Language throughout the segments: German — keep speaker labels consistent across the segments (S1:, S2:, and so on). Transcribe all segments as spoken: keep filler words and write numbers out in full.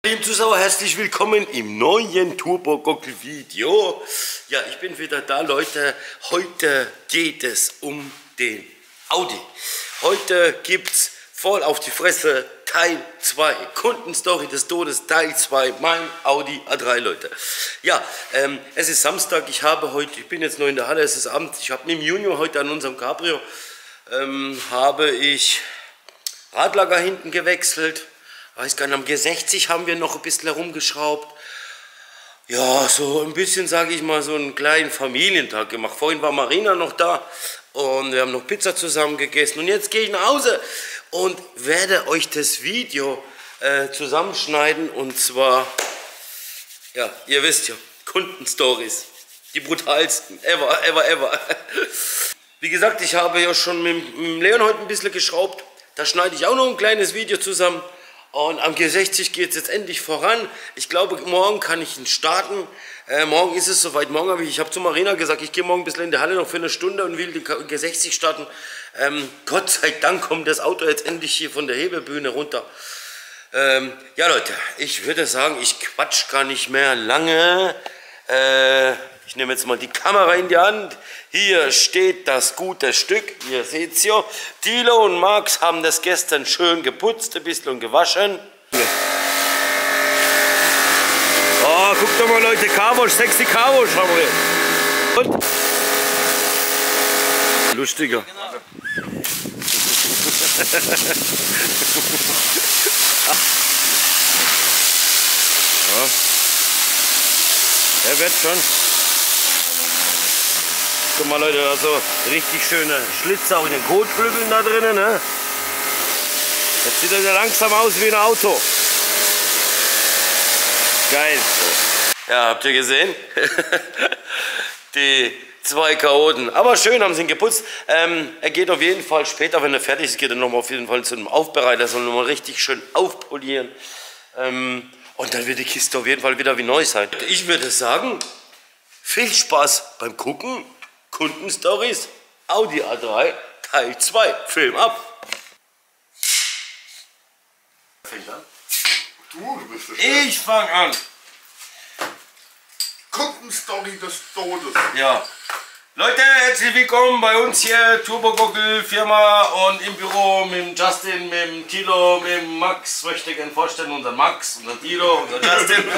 S1: Liebe Zuschauer, herzlich willkommen im neuen Turbo-Gockel-Video. Ja, ich bin wieder da, Leute. Heute geht es um den Audi. Heute gibt's voll auf die Fresse Teil zwei. Kundenstory des Todes Teil zwei. Mein Audi A drei, Leute. Ja, ähm, es ist Samstag. Ich habe heute, ich bin jetzt noch in der Halle, es ist Abend. Ich habe mit dem Junior heute an unserem Cabrio, ähm, habe ich Radlager hinten gewechselt. Weiß gar nicht, am G sechzig haben wir noch ein bisschen herumgeschraubt. Ja, so ein bisschen, sage ich mal, so einen kleinen Familientag gemacht. Vorhin war Marina noch da und wir haben noch Pizza zusammen gegessen. Und jetzt gehe ich nach Hause und werde euch das Video äh, zusammenschneiden. Und zwar, ja, ihr wisst ja, Kundenstories. Die brutalsten, ever, ever, ever. Wie gesagt, ich habe ja schon mit, mit Leon heute ein bisschen geschraubt. Da schneide ich auch noch ein kleines Video zusammen. Und am G sechzig geht es jetzt endlich voran. Ich glaube, morgen kann ich ihn starten. Äh, morgen ist es soweit. Morgen habe ich, ich habe zu Marina gesagt, ich gehe morgen ein bisschen in die Halle noch für eine Stunde und will den G sechzig starten. Ähm, Gott sei Dank kommt das Auto jetzt endlich hier von der Hebebühne runter. Ähm, ja, Leute, ich würde sagen, ich quatsch gar nicht mehr lange. Äh, ich nehme jetzt mal die Kamera in die Hand. Hier steht das gute Stück. Ihr seht es ja. Thilo und Max haben das gestern schön geputzt, ein bisschen gewaschen. Oh, guckt doch mal, Leute, Carwash, sexy Carwash haben wir. Und? Lustiger. Ja. Er wird schon. Guck mal, Leute, also richtig schöne Schlitze auch in den Kotflügeln da drinnen, ne? Jetzt sieht er ja langsam aus wie ein Auto. Geil. Ja, habt ihr gesehen? Die zwei Chaoten. Aber schön haben sie ihn geputzt. Ähm, er geht auf jeden Fall später, wenn er fertig ist, geht er nochmal auf jeden Fall zu einem Aufbereiter, soll nochmal richtig schön aufpolieren. Ähm, und dann wird die Kiste auf jeden Fall wieder wie neu sein. Ich würde sagen, viel Spaß beim Gucken. Kundenstories, Audi A drei, Teil zwei, Film ab. Fängt an?
S2: Du, du bist der Chef.
S1: Ich fang an.
S2: Kundenstory des Todes.
S1: Ja. Leute, herzlich willkommen bei uns hier, Turbo-Gockel Firma und im Büro mit dem Justin, mit dem Thilo, mit dem Max. Möchte ich gerne vorstellen, unser Max, unser Thilo, unser Justin.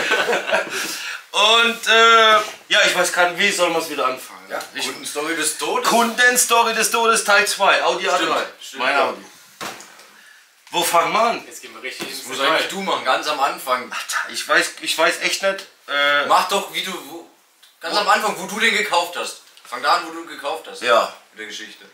S1: Und äh, ja, ich weiß gar nicht, wie soll man es wieder anfangen?
S3: Ja, Kundenstory des Todes.
S1: Kundenstory des Todes Teil zwei, Audi A drei.
S3: Stimmt,
S1: mein
S3: ja.
S1: Audi. Wo fangen wir an?
S3: Jetzt gehen wir richtig ins Detail. Das muss eigentlich du machen, ganz am Anfang.
S1: Alter, ich weiß, ich weiß echt nicht. Äh,
S3: Mach doch, wie du, wo, ganz wo? am Anfang, wo du den gekauft hast. Fang da an, wo du ihn gekauft hast.
S1: Ja.
S3: Mit der Geschichte.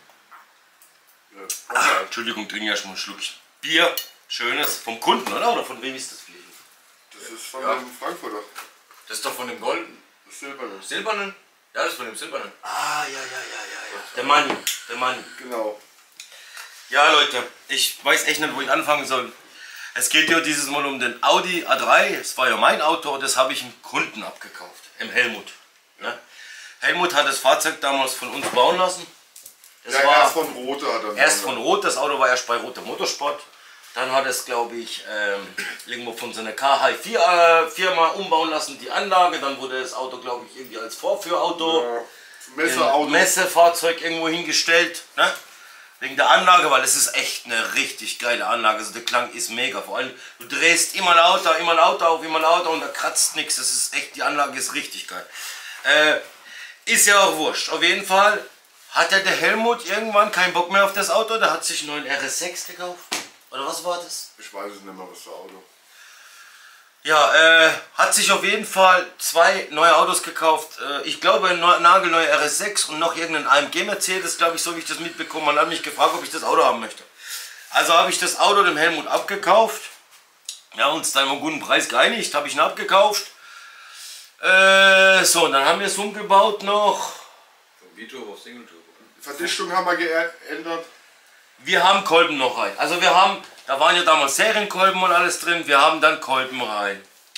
S1: Ach, Entschuldigung, trinke ja schon mal ein Schluckchen Bier. Schönes. Vom Kunden, oder? Oder von wem ist das Bier?
S2: Das ist von
S3: Ja.
S2: dem Frankfurter.
S3: Das ist doch von dem Golden.
S2: Das Silberne.
S3: Silbernen? Ja, das ist von dem Silbernen.
S1: Ah, ja, ja, ja, ja, ja. Der Mann, der Mann.
S2: Genau.
S1: Ja, Leute, ich weiß echt nicht, wo ich anfangen soll. Es geht ja dieses Mal um den Audi A drei. Das war ja mein Auto, das habe ich einem Kunden abgekauft. Im Helmut. Ne? Helmut hat das Fahrzeug damals von uns bauen lassen. Das
S2: Ja,
S1: war
S2: erst von Rote hat er.
S1: erst von Rot, das Auto war erst bei Rote Motorsport. Dann hat es, glaube ich, ähm, irgendwo von so einer K H vier äh, Firma umbauen lassen, die Anlage. Dann wurde das Auto, glaube ich, irgendwie als Vorführauto,
S2: Ja, Messeauto.
S1: Messefahrzeug irgendwo hingestellt. Ne? Wegen der Anlage, weil es ist echt eine richtig geile Anlage. Also der Klang ist mega. Vor allem, du drehst immer lauter, immer lauter auf, immer lauter und da kratzt nichts. Das ist echt, die Anlage ist richtig geil. Äh, ist ja auch wurscht. Auf jeden Fall hat der, der Helmut irgendwann keinen Bock mehr auf das Auto. Der hat sich einen neuen R S sechs gekauft. Oder was war das?
S2: Ich weiß es nicht mehr, was für Auto.
S1: Ja, äh, hat sich auf jeden Fall zwei neue Autos gekauft. Äh, ich glaube ein neu, nagelneuer R S sechs und noch irgendein A M G Mercedes, glaube ich, so wie ich das mitbekommen. Man hat mich gefragt, ob ich das Auto haben möchte. Also habe ich das Auto dem Helmut abgekauft. Wir haben uns dann um einen guten Preis geeinigt, habe ich ihn abgekauft. Äh, so, und dann haben wir es umgebaut noch.
S3: Von Vito auf Single Turbo.
S2: Die Verdichtung haben wir geändert.
S1: Wir haben Kolben noch rein. Also wir haben, da waren ja damals Serienkolben und alles drin. Wir haben dann Kolben rein.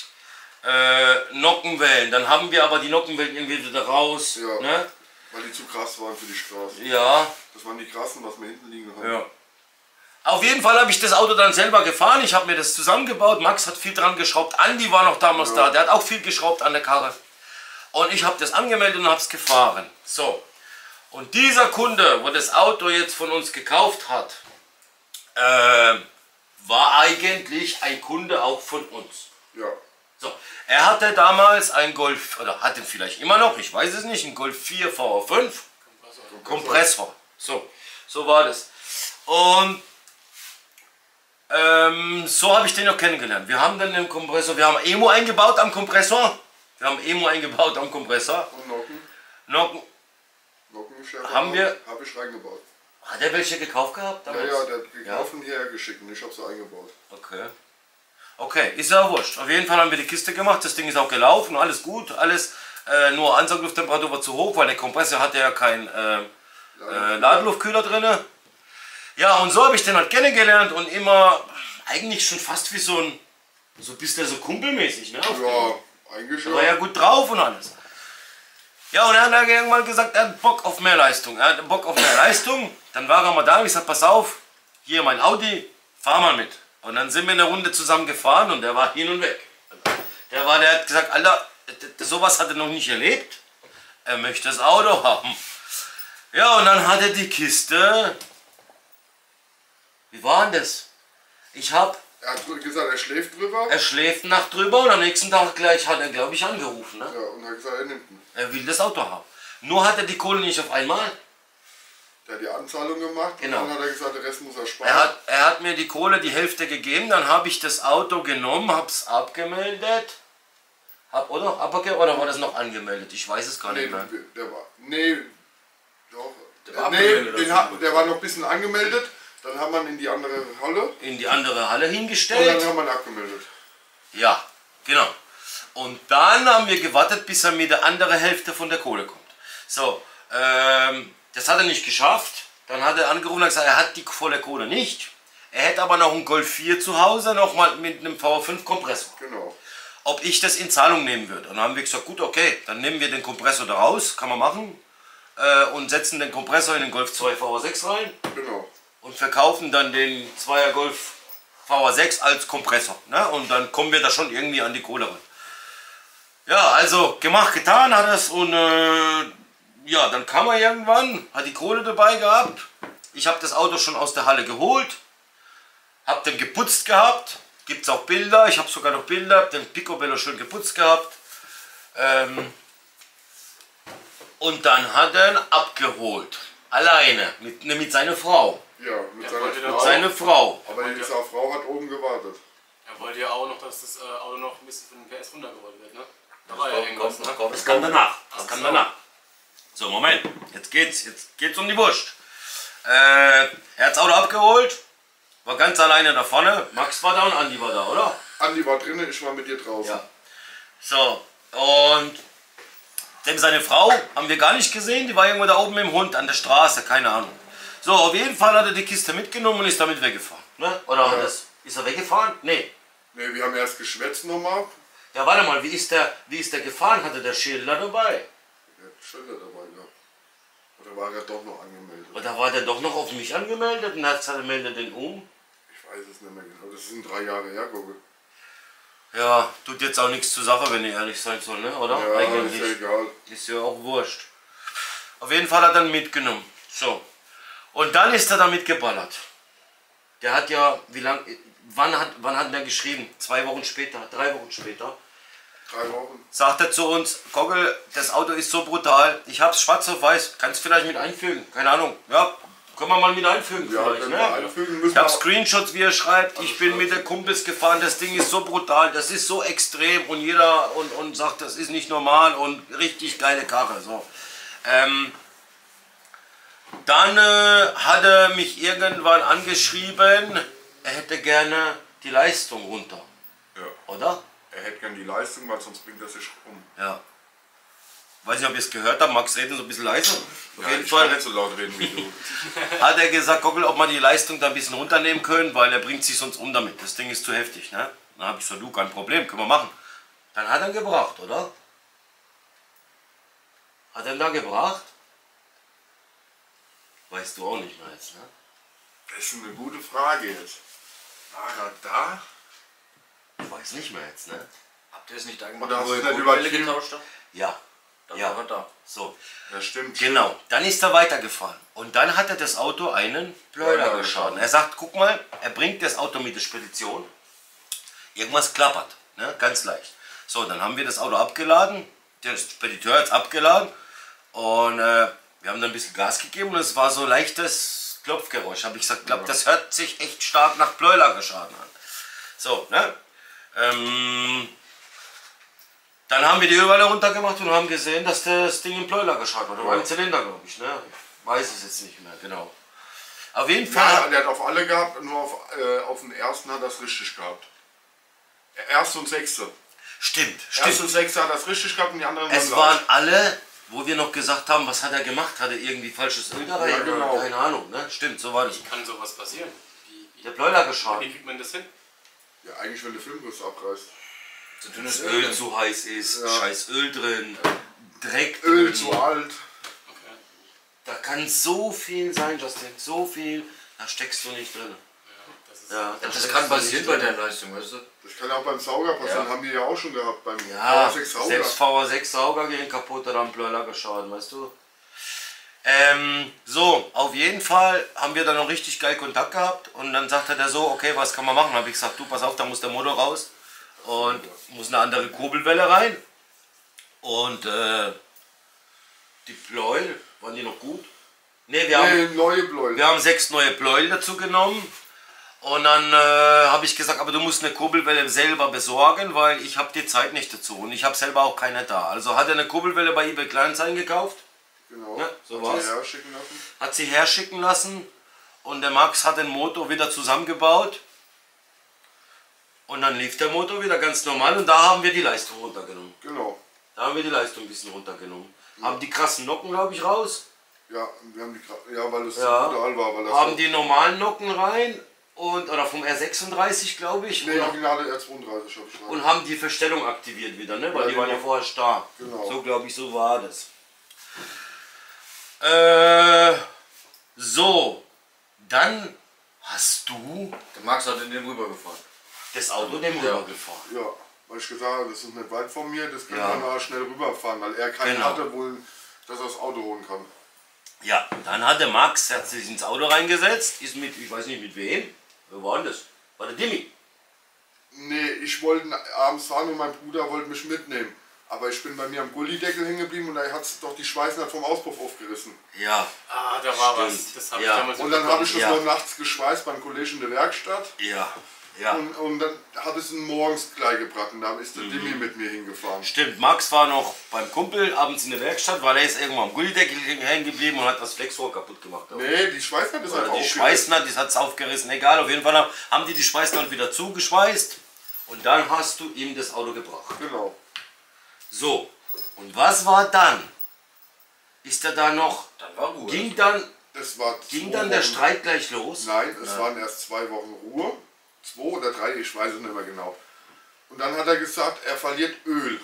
S1: Äh, Nockenwellen. Dann haben wir aber die Nockenwellen irgendwie wieder raus.
S2: Ja.
S1: Ne?
S2: Weil die zu krass waren für die Straße.
S1: Ja.
S2: Das waren die krassen, was wir hinten liegen haben.
S1: Ja. Auf jeden Fall habe ich das Auto dann selber gefahren. Ich habe mir das zusammengebaut. Max hat viel dran geschraubt. Andi war noch damals ja. da. Der hat auch viel geschraubt an der Karre. Und ich habe das angemeldet und habe es gefahren. So. Und dieser Kunde, wo das Auto jetzt von uns gekauft hat, äh, war eigentlich ein Kunde auch von uns.
S2: Ja.
S1: So. Er hatte damals ein Golf, oder hatte vielleicht immer noch, ich weiß es nicht, ein Golf vier V R fünf. Kompressor. Kompressor. So. So war das. Und Ähm, so habe ich den noch kennengelernt. Wir haben dann den Kompressor, wir haben Emo eingebaut am Kompressor. Wir haben Emo eingebaut am Kompressor.
S2: Und Nocken.
S1: Nocken.
S2: Nockenschärfer
S1: haben wir.
S2: Habe ich reingebaut.
S1: Hat er welche gekauft gehabt?
S2: Damals? Ja, ja, der hat gekauft ja? und hierher geschickt und ich habe sie eingebaut.
S1: Okay. Okay, ist ja wurscht. Auf jeden Fall haben wir die Kiste gemacht. Das Ding ist auch gelaufen, alles gut, alles. Äh, nur Ansauglufttemperatur war zu hoch, weil der Kompressor hatte ja keinen äh, äh, Ladeluftkühler drin. Ja, und so habe ich den halt kennengelernt und immer eigentlich schon fast wie so ein, so ein bisschen so kumpelmäßig, ne?
S2: Ja, eigentlich schon.
S1: Er war ja gut drauf und alles. Ja, und er hat dann irgendwann gesagt, er hat Bock auf mehr Leistung. Er hat Bock auf mehr Leistung. Dann war er mal da und ich sag, pass auf, hier mein Audi, fahr mal mit. Und dann sind wir eine Runde zusammen gefahren und der war hin und weg. Der war, der hat gesagt, Alter, sowas hat er noch nicht erlebt. Er möchte das Auto haben. Ja, und dann hat er die Kiste. Wie war denn das? Ich hab.
S2: Er hat gesagt, er schläft drüber.
S1: Er schläft Nacht drüber und am nächsten Tag gleich hat er, glaube ich, angerufen. Ne?
S2: Ja, und hat gesagt, er nimmt ihn.
S1: Er will das Auto haben. Nur hat er die Kohle nicht auf einmal.
S2: Der hat die Anzahlung gemacht
S1: genau.
S2: Und dann hat er gesagt, der Rest muss er sparen.
S1: Er hat, er hat mir die Kohle, die Hälfte gegeben, dann habe ich das Auto genommen, habe es abgemeldet. Hab, oder? Abge oder war das noch angemeldet? Ich weiß es gar
S2: nee,
S1: nicht mehr.
S2: Der war. Nee, doch.
S3: Der war,
S2: nee, den hat, der war noch ein bisschen angemeldet. Dann haben wir ihn in die andere Halle.
S1: In die andere Halle hingestellt.
S2: Und dann haben wir ihn abgemeldet.
S1: Ja, genau. Und dann haben wir gewartet, bis er mit der anderen Hälfte von der Kohle kommt. So, ähm, das hat er nicht geschafft. Dann hat er angerufen und gesagt, er hat die volle Kohle nicht. Er hätte aber noch einen Golf vier zu Hause, nochmal mit einem V R fünf Kompressor.
S2: Genau.
S1: Ob ich das in Zahlung nehmen würde. Und dann haben wir gesagt, gut, okay, dann nehmen wir den Kompressor da raus, kann man machen. Äh, und setzen den Kompressor in den Golf zwei V R sechs rein.
S2: Genau.
S1: Und verkaufen dann den Zweier Golf V R sechs als Kompressor. Ne? Und dann kommen wir da schon irgendwie an die Kohle ran. Ja, also gemacht, getan hat es und äh, ja, dann kam er irgendwann, hat die Kohle dabei gehabt. Ich habe das Auto schon aus der Halle geholt, habe den geputzt gehabt. Gibt es auch Bilder, ich habe sogar noch Bilder, hab den Picobello schön geputzt gehabt. Ähm, und dann hat er ihn abgeholt. Alleine, mit, mit seiner Frau.
S2: Ja, mit
S3: Ja,
S2: seiner
S3: wollte der
S2: Frau.
S3: auch-
S1: Seine Frau.
S2: Aber diese Frau hat oben gewartet.
S4: Er wollte ja auch noch, dass das äh, Auto noch ein bisschen von den P S runtergerollt wird, ne? Da war ja irgendwas, ne?
S1: Das kam danach. Das kam danach. So, Moment. Jetzt geht's. Jetzt geht's um die Wurst. Äh, er hat das Auto abgeholt. War ganz alleine da vorne. Max war da und Andi war da, oder?
S2: Andi war drinnen, ich war mit dir draußen.
S1: Ja. So, und dem seine Frau haben wir gar nicht gesehen. Die war irgendwo da oben im Hund an der Straße, keine Ahnung. So, auf jeden Fall hat er die Kiste mitgenommen und ist damit weggefahren. Ne? Oder hat
S2: Ja.
S1: das, ist er weggefahren? Nee.
S2: Ne, wir haben erst geschwätzt nochmal.
S1: Ja, warte mal, wie ist der, wie ist der gefahren? Hatte der Schilder dabei?
S2: Der hat Schilder dabei gehabt. Oder war er doch noch angemeldet?
S1: Oder war der doch noch auf mich angemeldet und hat gesagt, er meldet den um?
S2: Ich weiß es nicht mehr genau. Das sind drei Jahre her, Gogel.
S1: Ja, tut jetzt auch nichts zur Sache, wenn ich ehrlich sein soll, ne? Oder?
S2: Ja,
S1: Eigentlich.
S2: ist ja egal.
S1: Ist ja auch wurscht. Auf jeden Fall hat er ihn mitgenommen. So. Und dann ist er damit geballert. Der hat ja, wie lang, wann hat, wann hat der geschrieben? Zwei Wochen später, drei Wochen später.
S2: Drei Wochen.
S1: Sagt er zu uns, Kogel, das Auto ist so brutal, ich hab's schwarz auf weiß, kannst du vielleicht mit einfügen? Keine Ahnung. Ja, können wir mal mit einfügen
S2: Ja,
S1: vielleicht,
S2: wenn
S1: ne?
S2: wir einfügen müssen
S1: Ich habe
S2: wir-
S1: Screenshots, wie er schreibt, ich bin mit der Kumpels gefahren, das Ding ist so brutal, das ist so extrem und jeder und, und sagt, das ist nicht normal und richtig geile Karre. So. Ähm, dann äh, hat er mich irgendwann angeschrieben, er hätte gerne die Leistung runter,
S2: Ja.
S1: oder?
S2: Er hätte gern die Leistung, weil sonst bringt er sich um.
S1: Ja. Weiß nicht, ob ihr es gehört habt, Max redet so ein bisschen leiser. Auf
S2: Ja,
S1: jeden
S2: ich
S1: Fall
S2: kann nicht so laut reden wie du.
S1: hat er gesagt, Gockel, ob man die Leistung da ein bisschen runternehmen können, weil er bringt sich sonst um damit. Das Ding ist zu heftig. Ne? Dann habe ich gesagt, du, kein Problem, können wir machen. Dann hat er ihn gebracht, oder? Hat er ihn da gebracht? Weißt du auch nicht mehr jetzt, ne?
S2: Das ist eine gute Frage jetzt. War er da?
S1: Ich weiß nicht mehr jetzt, ne?
S3: Habt ihr es nicht da
S2: Oder
S3: gemacht,
S2: hast
S3: wo
S2: du
S3: ihr
S2: es nicht
S3: Kurbelwelle
S2: übertrieben?
S3: getauscht habt?
S1: Ja.
S3: Dann
S1: Ja.
S3: war er da.
S1: So.
S2: Ja, stimmt.
S1: Genau, dann ist er weitergefahren und dann hat er das Auto einen Bläuler
S2: Bläuler
S1: geschaut.
S2: geschaut.
S1: Er sagt, guck mal, er bringt das Auto mit der Spedition, irgendwas klappert, ne? Ganz leicht. So, dann haben wir das Auto abgeladen, der Spediteur hat es abgeladen und äh, wir haben dann ein bisschen Gas gegeben und es war so leichtes Klopfgeräusch. Habe ich gesagt, glaub, das hört sich echt stark nach Bläulergeschaden an. So, ne? Ähm, Dann haben wir die Ölwelle runtergemacht und haben gesehen, dass das Ding im Bläuler geschaut hat. Oder war ein Zylinder, glaube ich. Ne? Ich weiß es jetzt nicht mehr, genau. Auf jeden Fall.
S2: Ja, der hat auf alle gehabt, nur auf, äh, auf den ersten hat er es richtig gehabt. Erste und sechste.
S1: Stimmt,
S2: Erste
S1: stimmt.
S2: und sechste hat er es richtig gehabt und die anderen
S1: Es
S2: waren
S1: waren
S2: gleich.
S1: alle, wo wir noch gesagt haben, was hat er gemacht? Hat er irgendwie falsches Öl da rein?
S2: Ja, genau.
S1: Keine Ahnung, ne? Stimmt, so war das.
S4: Wie kann sowas passieren? Wie, wie,
S1: Der Bläuler geschaut.
S4: wie kriegt man das hin?
S2: Ja, eigentlich wenn der Filmriss abreißt.
S3: Zu dünnes
S1: Das
S3: Öl.
S1: Öl zu heiß ist,
S2: Ja.
S1: scheiß Öl drin, Dreck
S2: Öl
S1: drin.
S2: zu alt.
S4: Okay.
S1: Da kann so viel sein, Justin, so viel. Da steckst du nicht drin.
S4: Ja, das ist
S1: Ja, da
S3: Das
S1: steckst
S3: kann
S1: du
S3: passieren
S1: nicht
S3: bei
S1: drin.
S3: der Leistung, weißt du?
S2: Das kann auch beim Sauger passieren,
S3: Ja.
S2: haben die ja auch schon gehabt beim
S1: Ja,
S2: V sechs Sauger.
S1: selbst V A sechs Sauger gehen kaputt, oder am Bläuler geschaut, weißt du. Ähm, so, auf jeden Fall haben wir dann noch richtig geil Kontakt gehabt und dann sagte der so, okay, was kann man machen? Habe ich gesagt, du, pass auf, da muss der Motor raus und muss eine andere Kurbelwelle rein und äh, die Pleuel, waren die noch gut? Ne, wir haben...
S2: Nee, neue Bläuel.
S1: Wir haben sechs neue Pleuel dazu genommen und dann äh, habe ich gesagt, aber du musst eine Kurbelwelle selber besorgen, weil ich habe die Zeit nicht dazu und ich habe selber auch keine da. Also hat er eine Kurbelwelle bei eBay Kleinanzeigen gekauft,
S2: Genau.
S1: Ja, so
S2: Hat
S1: war's.
S2: sie herschicken lassen.
S1: hat sie herschicken lassen und der Max hat den Motor wieder zusammengebaut und dann lief der Motor wieder ganz normal und da haben wir die Leistung runtergenommen.
S2: Genau.
S1: Da haben wir die Leistung ein bisschen runtergenommen. Haben die krassen Nocken, glaube ich, raus.
S2: Ja, wir haben die gra- ja, weil es
S1: Ja.
S2: so brutal war. Weil das
S1: Haben
S2: so,
S1: die normalen Nocken rein und oder vom R sechsunddreißig, glaube ich.
S2: Nee,
S1: und,
S2: originale R zweiunddreißig habe ich rein.
S1: und haben die Verstellung aktiviert wieder, ne? Weil
S2: Ja,
S1: die waren ja
S2: genau.
S1: vorher starr.
S2: Genau.
S1: So glaube ich, so war das. Äh, so, dann hast du
S3: Der Max hat in den rübergefahren.
S1: das Auto dem
S3: Ja.
S1: rübergefahren.
S2: Ja, weil ich gesagt habe, das ist nicht weit von mir, das können
S1: Ja.
S2: wir mal schnell rüberfahren, weil er keinen
S1: Genau.
S2: hatte, wohl, dass er das Auto holen kann.
S1: Ja, dann hat der Max, hat sich ins Auto reingesetzt, ist mit, ich weiß nicht mit wem, wer war denn das? War der Dimmi?
S2: Nee, ich wollte abends fahren und mein Bruder wollte mich mitnehmen. Aber ich bin bei mir am Gullideckel hängen geblieben und da hat es doch die Schweißnaht vom Auspuff aufgerissen.
S1: Ja,
S4: Ah, da war
S1: Stimmt.
S4: was. Das habe
S1: Ja.
S4: ich damals
S2: Und dann habe ich das
S1: Ja.
S2: noch nachts geschweißt beim Kollegen in der Werkstatt.
S1: ja, ja.
S2: Und, und dann habe ich es morgens gleich gebracht und da ist der
S1: Mhm.
S2: Dimmi mit mir hingefahren.
S1: Stimmt, Max war noch beim Kumpel abends in der Werkstatt, weil er ist irgendwo am Gullideckel hängen geblieben und hat das Flexrohr kaputt gemacht.
S2: Nee, die Schweißnaht ist
S1: Oder
S2: einfach
S1: die
S2: aufgerissen.
S1: Schweißnaht, die hat es aufgerissen, egal, auf jeden Fall haben die die Schweißnaht wieder zugeschweißt und dann hast du ihm das Auto gebracht.
S2: Genau.
S1: So, und was war dann? Ist er da noch,
S3: Dann war Ruhe.
S1: ging dann,
S2: Das war
S1: ging
S2: zwei
S1: dann der
S2: Wochen-
S1: Streit gleich los?
S2: Nein, es waren erst zwei Wochen Ruhe. Zwei oder drei, ich weiß es nicht mehr genau. Und dann hat er gesagt, er verliert Öl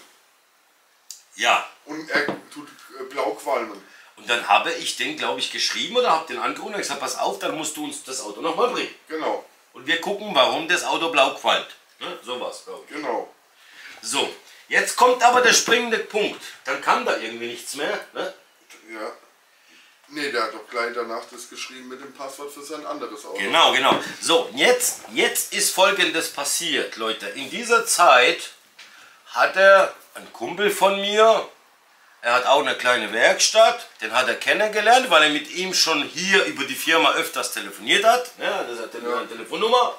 S1: Ja,
S2: und er tut äh, blau qualmen.
S1: und dann habe ich den, glaube ich, geschrieben oder habe den angerufen und gesagt, pass auf, dann musst du uns das Auto nochmal bringen.
S2: Genau,
S1: Und wir gucken, warum das Auto blau qualmt. Ne? So was, glaube ich.
S2: genau.
S1: So, jetzt kommt aber der springende Punkt. Dann kam da irgendwie nichts mehr. Ne?
S2: Ja. Nee, der hat doch gleich danach das geschrieben mit dem Passwort für sein anderes Auto.
S1: Genau, genau. So, jetzt, jetzt ist Folgendes passiert, Leute. In dieser Zeit hat er ein Kumpel von mir, er hat auch eine kleine Werkstatt, den hat er kennengelernt, weil er mit ihm schon hier über die Firma öfters telefoniert hat. Ja, das hat eine Telefonnummer.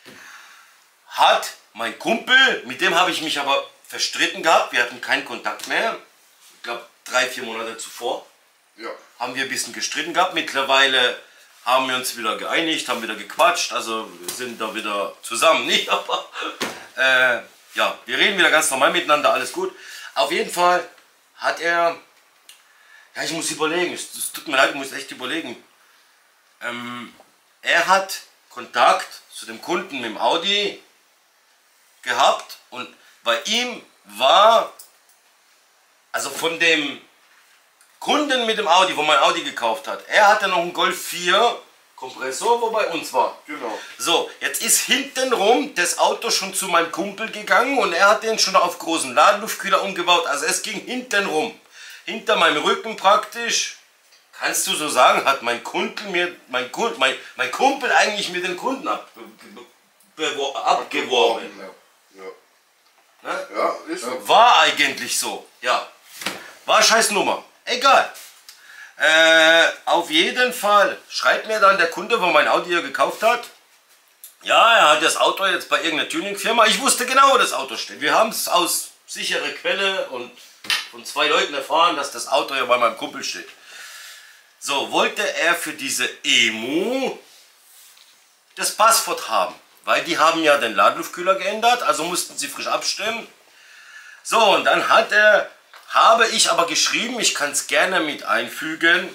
S1: Hat mein Kumpel, mit dem habe ich mich aber verstritten gehabt, wir hatten keinen Kontakt mehr. Ich glaube, drei, vier Monate zuvor
S2: Ja.
S1: haben wir ein bisschen gestritten gehabt. Mittlerweile haben wir uns wieder geeinigt, haben wieder gequatscht, also wir sind da wieder zusammen, nicht? Aber äh, ja, wir reden wieder ganz normal miteinander, alles gut. Auf jeden Fall hat er, ja, ich muss überlegen, es, es tut mir leid, ich muss echt überlegen. Ähm, er hat Kontakt zu dem Kunden mit dem Audi gehabt und bei ihm war, also von dem Kunden mit dem Audi, wo man Audi gekauft hat, er hatte noch einen Golf vier Kompressor, wo bei uns war.
S2: Genau.
S1: So, jetzt ist hintenrum das Auto schon zu meinem Kumpel gegangen und er hat den schon auf großen Ladeluftkühler umgebaut. Also es ging hintenrum. Hinter meinem Rücken praktisch, kannst du so sagen, hat mein Kumpel mir, mein, Kumpel, mein, mein Kumpel eigentlich mir den Kunden ab, be, be, abgeworben.
S2: Ja.
S1: Ne?
S2: Ja, ist so.
S1: War eigentlich so, ja. War scheiß Nummer. Egal. Äh, auf jeden Fall schreibt mir dann der Kunde, wo mein Auto hier gekauft hat. Ja, er hat das Auto jetzt bei irgendeiner Tuningfirma. Ich wusste genau, wo das Auto steht. Wir haben es aus sicherer Quelle und von zwei Leuten erfahren, dass das Auto ja bei meinem Kumpel steht. So, wollte er für diese E M U das Passwort haben. Weil die haben ja den Ladeluftkühler geändert, also mussten sie frisch abstimmen. So, und dann hat er... Habe ich aber geschrieben, ich kann es gerne mit einfügen,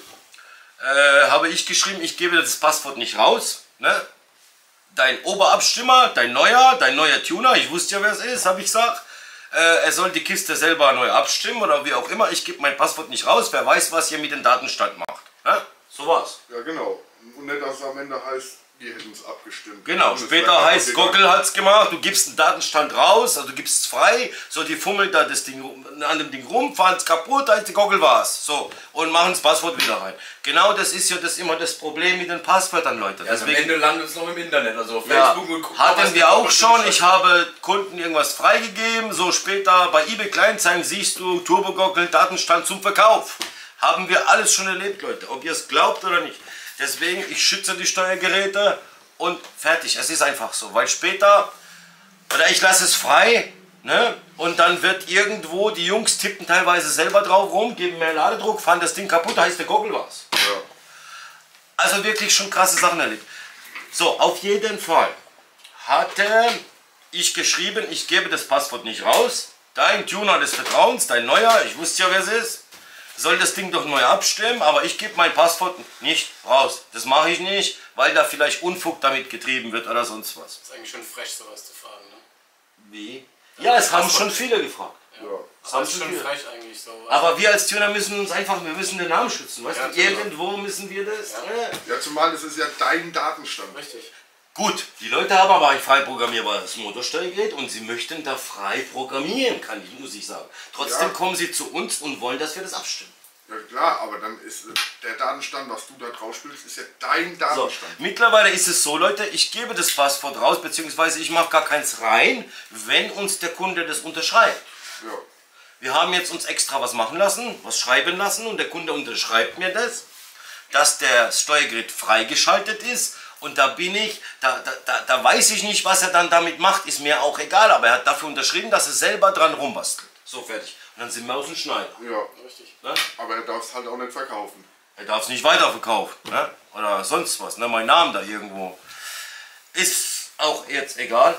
S1: äh, habe ich geschrieben, ich gebe das Passwort nicht raus. Ne? Dein Oberabstimmer, dein neuer, dein neuer Tuner, ich wusste ja, wer es ist, habe ich gesagt, äh, er soll die Kiste selber neu abstimmen oder wie auch immer. Ich gebe mein Passwort nicht raus, wer weiß, was ihr mit dem Datenstand macht. Ne? So war's.
S2: Ja, genau. Und nicht, dass es am Ende heißt, wir hätten es abgestimmt.
S1: Genau,
S2: Und es
S1: später
S2: wäre
S1: heißt,
S2: kaputt
S1: Gockel hat es gemacht, du gibst einen Datenstand raus, also du gibst es frei, so die fummeln da das Ding, an dem Ding rum, fahren es kaputt, heißt die Gockel war's. So, und machen das Passwort wieder rein. Genau das ist ja das immer das Problem mit den Passwörtern, Leute.
S3: Ja, also am
S1: Deswegen,
S3: Ende landet es noch im Internet, also auf
S1: ja,
S3: Facebook und gucken, was
S1: hatten
S3: die
S1: wir auch
S3: Kunden
S1: schon,
S3: schreiben.
S1: ich habe Kunden irgendwas freigegeben, so später bei eBay Kleinanzeigen siehst du Turbo-Gockel, Datenstand zum Verkauf. Haben wir alles schon erlebt, Leute, ob ihr es glaubt oder nicht. Deswegen, ich schütze die Steuergeräte. Und fertig, es ist einfach so, weil später, oder ich lasse es frei, ne? Und dann wird irgendwo, die Jungs tippen teilweise selber drauf rum, geben mehr Ladedruck, fahren das Ding kaputt, heißt der Gockel was.
S2: Ja.
S1: Also wirklich schon krasse Sachen erlebt. So, auf jeden Fall hatte ich geschrieben, ich gebe das Passwort nicht raus. Dein Tuner des Vertrauens, dein neuer, ich wusste ja, wer es ist, soll das Ding doch neu abstimmen, aber ich gebe mein Passwort nicht raus. Das mache ich nicht, weil da vielleicht Unfug damit getrieben wird oder sonst was.
S4: Das ist eigentlich schon frech, sowas zu fragen, ne?
S1: Wie? Ja, es haben schon viele gefragt.
S2: Ja.
S1: Es haben
S4: Das ist
S1: schon
S4: schon
S1: viele.
S4: frech eigentlich so.
S1: Aber wir als Tuner müssen uns einfach, wir müssen den Namen schützen. Weißt
S4: Ja,
S1: du,
S4: genau.
S1: irgendwo müssen wir das. Ja.
S2: Ja, zumal das ist ja dein Datenstand.
S4: Richtig.
S1: Gut, die Leute haben aber ein frei programmierbares Motorsteuergerät und sie möchten da frei programmieren, kann ich, muss ich sagen. Trotzdem
S2: Ja.
S1: kommen sie zu uns und wollen, dass wir das abstimmen.
S2: Ja klar, aber dann ist äh, der Datenstand, was du da drauf spielst, ist ja dein
S1: So,
S2: Datenstand.
S1: mittlerweile ist es so, Leute, ich gebe das Passwort raus, beziehungsweise ich mache gar keins rein, wenn uns der Kunde das unterschreibt.
S2: Ja.
S1: Wir haben jetzt uns extra was machen lassen, was schreiben lassen und der Kunde unterschreibt mir das, dass der Steuergerät freigeschaltet ist. Und da bin ich, da, da, da, da weiß ich nicht, was er dann damit macht, ist mir auch egal, aber er hat dafür unterschrieben, dass er selber dran rumbastelt. So, fertig. Und dann sind wir aus dem Schneider.
S2: Ja.
S4: Richtig.
S1: Ne?
S2: Aber er darf es halt auch nicht verkaufen.
S1: Er darf es nicht weiterverkaufen, ne? Oder sonst was, ne? Mein Name da irgendwo. Ist auch jetzt egal.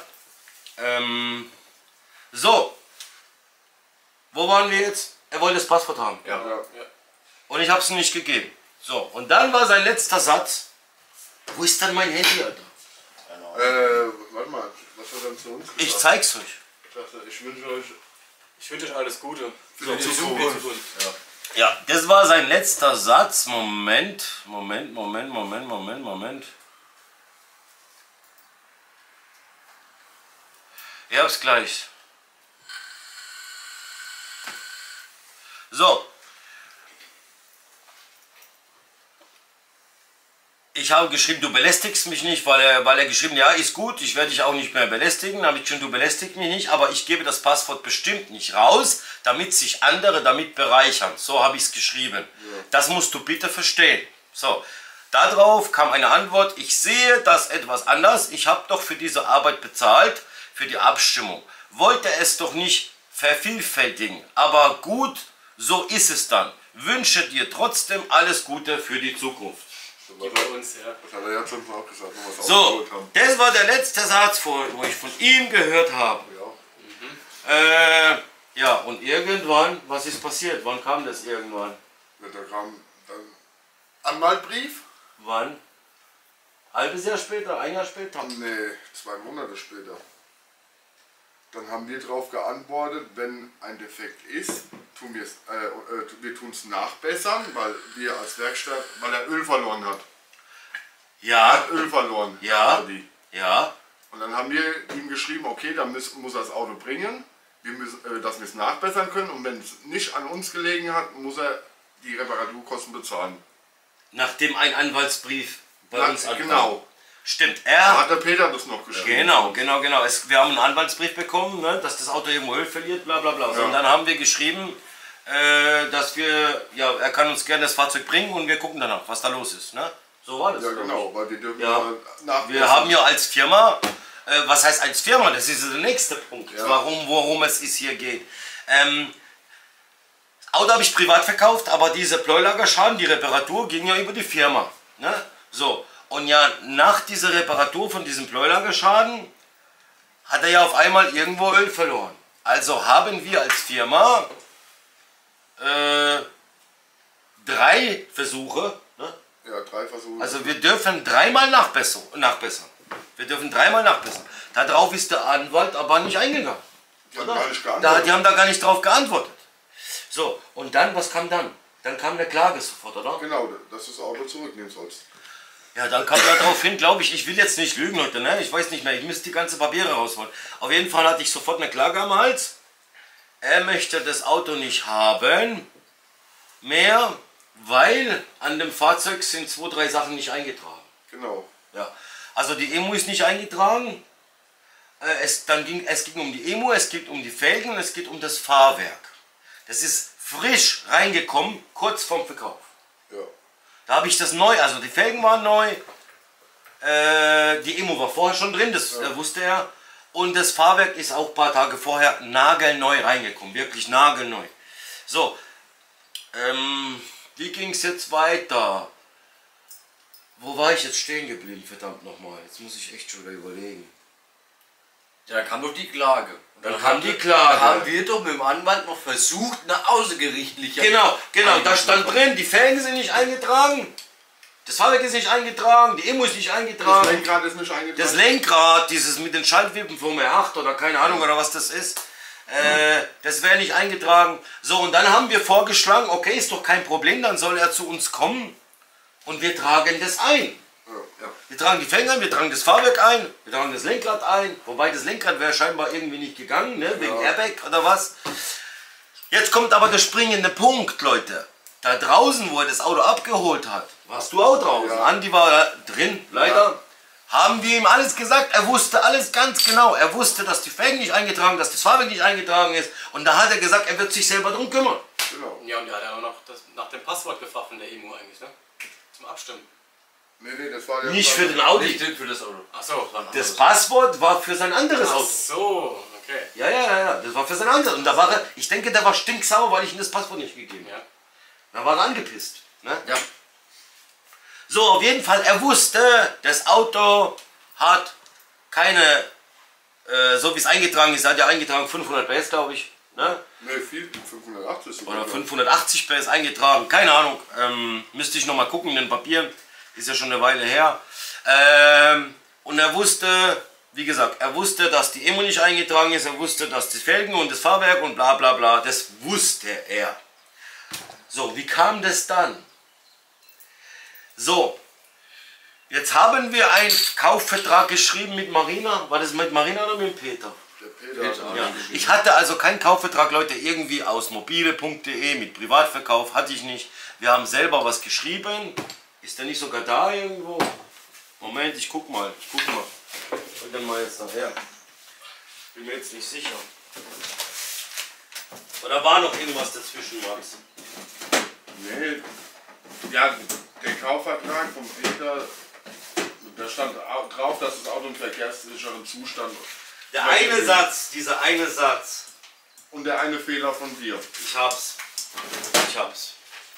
S1: Ähm, so. Wo waren wir jetzt? Er wollte das Passwort haben.
S3: Ja.
S2: Ja.
S4: Ja.
S1: Und ich habe es nicht gegeben. So, und dann war sein letzter Satz. Wo ist dann mein Handy, Alter?
S2: Äh, warte mal, was hat er denn zu uns gesagt?
S1: Ich zeig's euch.
S2: Ich dachte, ich wünsche euch
S4: Ich wünsche euch alles Gute.
S2: für die
S4: Für die
S2: Zukunft.
S4: Zukunft.
S3: Ja.
S1: Ja, das war sein letzter Satz. Moment, Moment, Moment, Moment, Moment, Moment. Ich hab's gleich. So. Ich habe geschrieben, du belästigst mich nicht, weil er, weil er geschrieben, ja, ist gut, ich werde dich auch nicht mehr belästigen. Dann habe ich geschrieben, du belästigst mich nicht, aber ich gebe das Passwort bestimmt nicht raus, damit sich andere damit bereichern. So habe ich es geschrieben. Ja. Das musst du bitte verstehen. So, darauf kam eine Antwort, ich sehe das etwas anders, ich habe doch für diese Arbeit bezahlt, für die Abstimmung. Wollte es doch nicht vervielfältigen, aber gut, so ist es dann. Wünsche dir trotzdem alles Gute für die Zukunft.
S4: Die bei uns, ja.
S2: Das hat er ja schon auch gesagt, noch was
S1: So,
S2: aufgeholt haben.
S1: das war der letzte Satz, wo ich von ihm gehört habe.
S2: Ja.
S1: Äh, ja, und irgendwann, was ist passiert? Wann kam das irgendwann?
S2: Ja, da kam dann Anwaltbrief?
S1: Wann? Halbes Jahr später, ein Jahr später?
S2: Nee, zwei Monate später. Dann haben wir darauf geantwortet, wenn ein Defekt ist, tun wir es, äh, äh, wir tun es nachbessern, weil wir als Werkstatt, weil er Öl verloren hat.
S1: Ja.
S2: Hat Öl verloren.
S1: Ja.
S2: Audi.
S1: Ja.
S2: Und dann haben wir ihm geschrieben, okay, dann muss, muss er das Auto bringen, wir müssen, äh, dass wir es nachbessern können. Und wenn es nicht an uns gelegen hat, muss er die Reparaturkosten bezahlen.
S1: Nachdem ein Anwaltsbrief bei
S2: Na,
S1: uns ankam.
S2: genau.
S1: Stimmt.
S2: Da
S1: Er
S2: hat der Peter das noch geschrieben.
S1: Genau, genau, genau. Es, wir haben einen Anwaltsbrief bekommen, ne, dass das Auto irgendwo Öl verliert, bla bla bla. So,
S2: Ja.
S1: und dann haben wir geschrieben, äh, dass wir, ja, er kann uns gerne das Fahrzeug bringen und wir gucken danach, was da los ist. Ne? So war das.
S2: Ja,
S1: glaub ich.
S2: genau, weil wir dürfen
S1: Ja.
S2: ja nach.
S1: Wir haben ja als Firma, äh, was heißt als Firma, das ist der nächste Punkt,
S2: Ja.
S1: warum, worum es ist hier geht. Ähm, das Auto habe ich privat verkauft, aber diese Pleulagerschaden, die Reparatur ging ja über die Firma. Ne? So. Und ja, nach dieser Reparatur von diesem Pleulagerschaden hat er ja auf einmal irgendwo Öl verloren. Also haben wir als Firma äh, drei Versuche, ne?
S2: Ja, drei Versuche.
S1: Also wir dürfen dreimal nachbessern. nachbessern. Wir dürfen dreimal nachbessern. Darauf ist der Anwalt aber nicht eingegangen.
S2: die haben
S1: oder?
S2: gar nicht
S1: Da,
S2: geantwortet.
S1: die haben da gar nicht drauf geantwortet. So, und dann, was kam dann? Dann kam eine Klage sofort, oder?
S2: Genau, dass du das Auto zurücknehmen sollst.
S1: Ja, dann kam er darauf hin, glaube ich, ich will jetzt nicht lügen, Leute, ne? Ich weiß nicht mehr, ich müsste die ganze Papiere rausholen. Auf jeden Fall hatte ich sofort eine Klage am Hals. Er möchte das Auto nicht haben mehr, weil an dem Fahrzeug sind zwei, drei Sachen nicht eingetragen.
S2: Genau.
S1: Ja. Also die E M U ist nicht eingetragen. Äh, Es, dann ging, es ging um die E M U, es geht um die Felgen und es geht um das Fahrwerk. Das ist frisch reingekommen, kurz vorm Verkauf.
S2: Ja.
S1: Da habe ich das neu, also die Felgen waren neu, äh, die E M U war vorher schon drin, das äh, wusste er. Und das Fahrwerk ist auch ein paar Tage vorher nagelneu reingekommen, wirklich nagelneu. So, ähm, wie ging es jetzt weiter? Wo war ich jetzt stehen geblieben, verdammt nochmal? Jetzt muss ich echt schon wieder überlegen.
S3: Ja, dann kam doch die Klage. Und
S1: Dann
S3: dann
S1: kam
S3: haben
S1: die
S3: wir-
S1: Klage.
S3: Dann haben wir doch mit dem Anwalt noch versucht, eine außergerichtliche...
S1: Genau, genau, da
S3: Einigung
S1: stand
S3: zu
S1: drin, die Felgen sind nicht eingetragen, das Fahrwerk ist nicht eingetragen, die E M U ist nicht
S2: Das
S1: eingetragen.
S2: Lenkrad ist nicht eingetragen.
S1: Das Lenkrad, dieses mit den Schaltwippen vom R acht oder keine Ahnung oder was das ist, äh, das wäre nicht eingetragen. So, und dann haben wir vorgeschlagen, okay, ist doch kein Problem, dann soll er zu uns kommen und wir tragen das ein.
S2: Ja.
S1: Wir tragen die Felgen ein, wir tragen das Fahrwerk ein, wir tragen das Lenkrad ein, wobei das Lenkrad wäre scheinbar irgendwie nicht gegangen, ne, wegen Airbag oder was. Jetzt kommt aber der springende Punkt, Leute. Da draußen, wo er das Auto abgeholt hat, warst du auch draußen,
S2: Ja.
S1: Andi war da drin, leider,
S2: Ja.
S1: haben wir ihm alles gesagt, er wusste alles ganz genau. Er wusste, dass die Felgen nicht eingetragen, dass das Fahrwerk nicht eingetragen ist und da hat er gesagt, er wird sich selber drum kümmern.
S2: Genau.
S4: Ja, und der hat ja auch noch das, nach dem Passwort gefragt von der E M U eigentlich, ne? Zum Abstimmen.
S2: Nee, nee, das war ja.
S1: Nicht
S2: das
S1: für
S2: war-
S1: den Audi.
S3: Nicht für das Auto.
S4: Ach so.
S3: War ein
S1: Das
S3: anderes.
S1: Passwort war für sein anderes
S4: Ach
S1: Auto.
S4: so, okay.
S1: Ja, ja, ja, ja, das war für sein anderes. Und da war er, ich denke, der war stinksauer, weil ich ihm das Passwort nicht gegeben habe.
S4: Ja.
S1: Da war er angepisst. Ne?
S3: Ja.
S1: So, auf jeden Fall, er wusste, das Auto hat keine, äh, so wie es eingetragen ist, hat ja eingetragen fünfhundert P S, glaube ich. Ne?
S2: Nee, viel, fünfhundertachtzig sogar.
S1: Oder fünfhundertachtzig P S eingetragen, keine Ahnung. Ähm, müsste ich nochmal gucken in den Papieren, ist ja schon eine Weile her. Ähm, und er wusste, wie gesagt, er wusste, dass die E M U nicht eingetragen ist, er wusste, dass die Felgen und das Fahrwerk und bla bla bla, das wusste er. So, wie kam das dann? So, jetzt haben wir einen Kaufvertrag geschrieben mit Marina. War das mit Marina oder mit Peter?
S2: Der Peter,
S3: Peter,
S2: hat
S1: Ja.
S2: geschrieben.
S1: Ich hatte also keinen Kaufvertrag, Leute, irgendwie aus mobile punkt de mit Privatverkauf, hatte ich nicht. Wir haben selber was geschrieben. Ist der nicht sogar da irgendwo? Moment, ich guck mal, ich guck mal. Und dann mal jetzt nachher. Bin mir jetzt nicht sicher. Oder war noch irgendwas dazwischen, Max?
S2: Nee, ja, der Kaufvertrag von Peter, da stand au- drauf, dass das Auto im verkehrssicheren Zustand
S1: Der eine Satz, dieser eine Satz.
S2: und der eine Fehler von dir.
S1: Ich hab's. Ich hab's.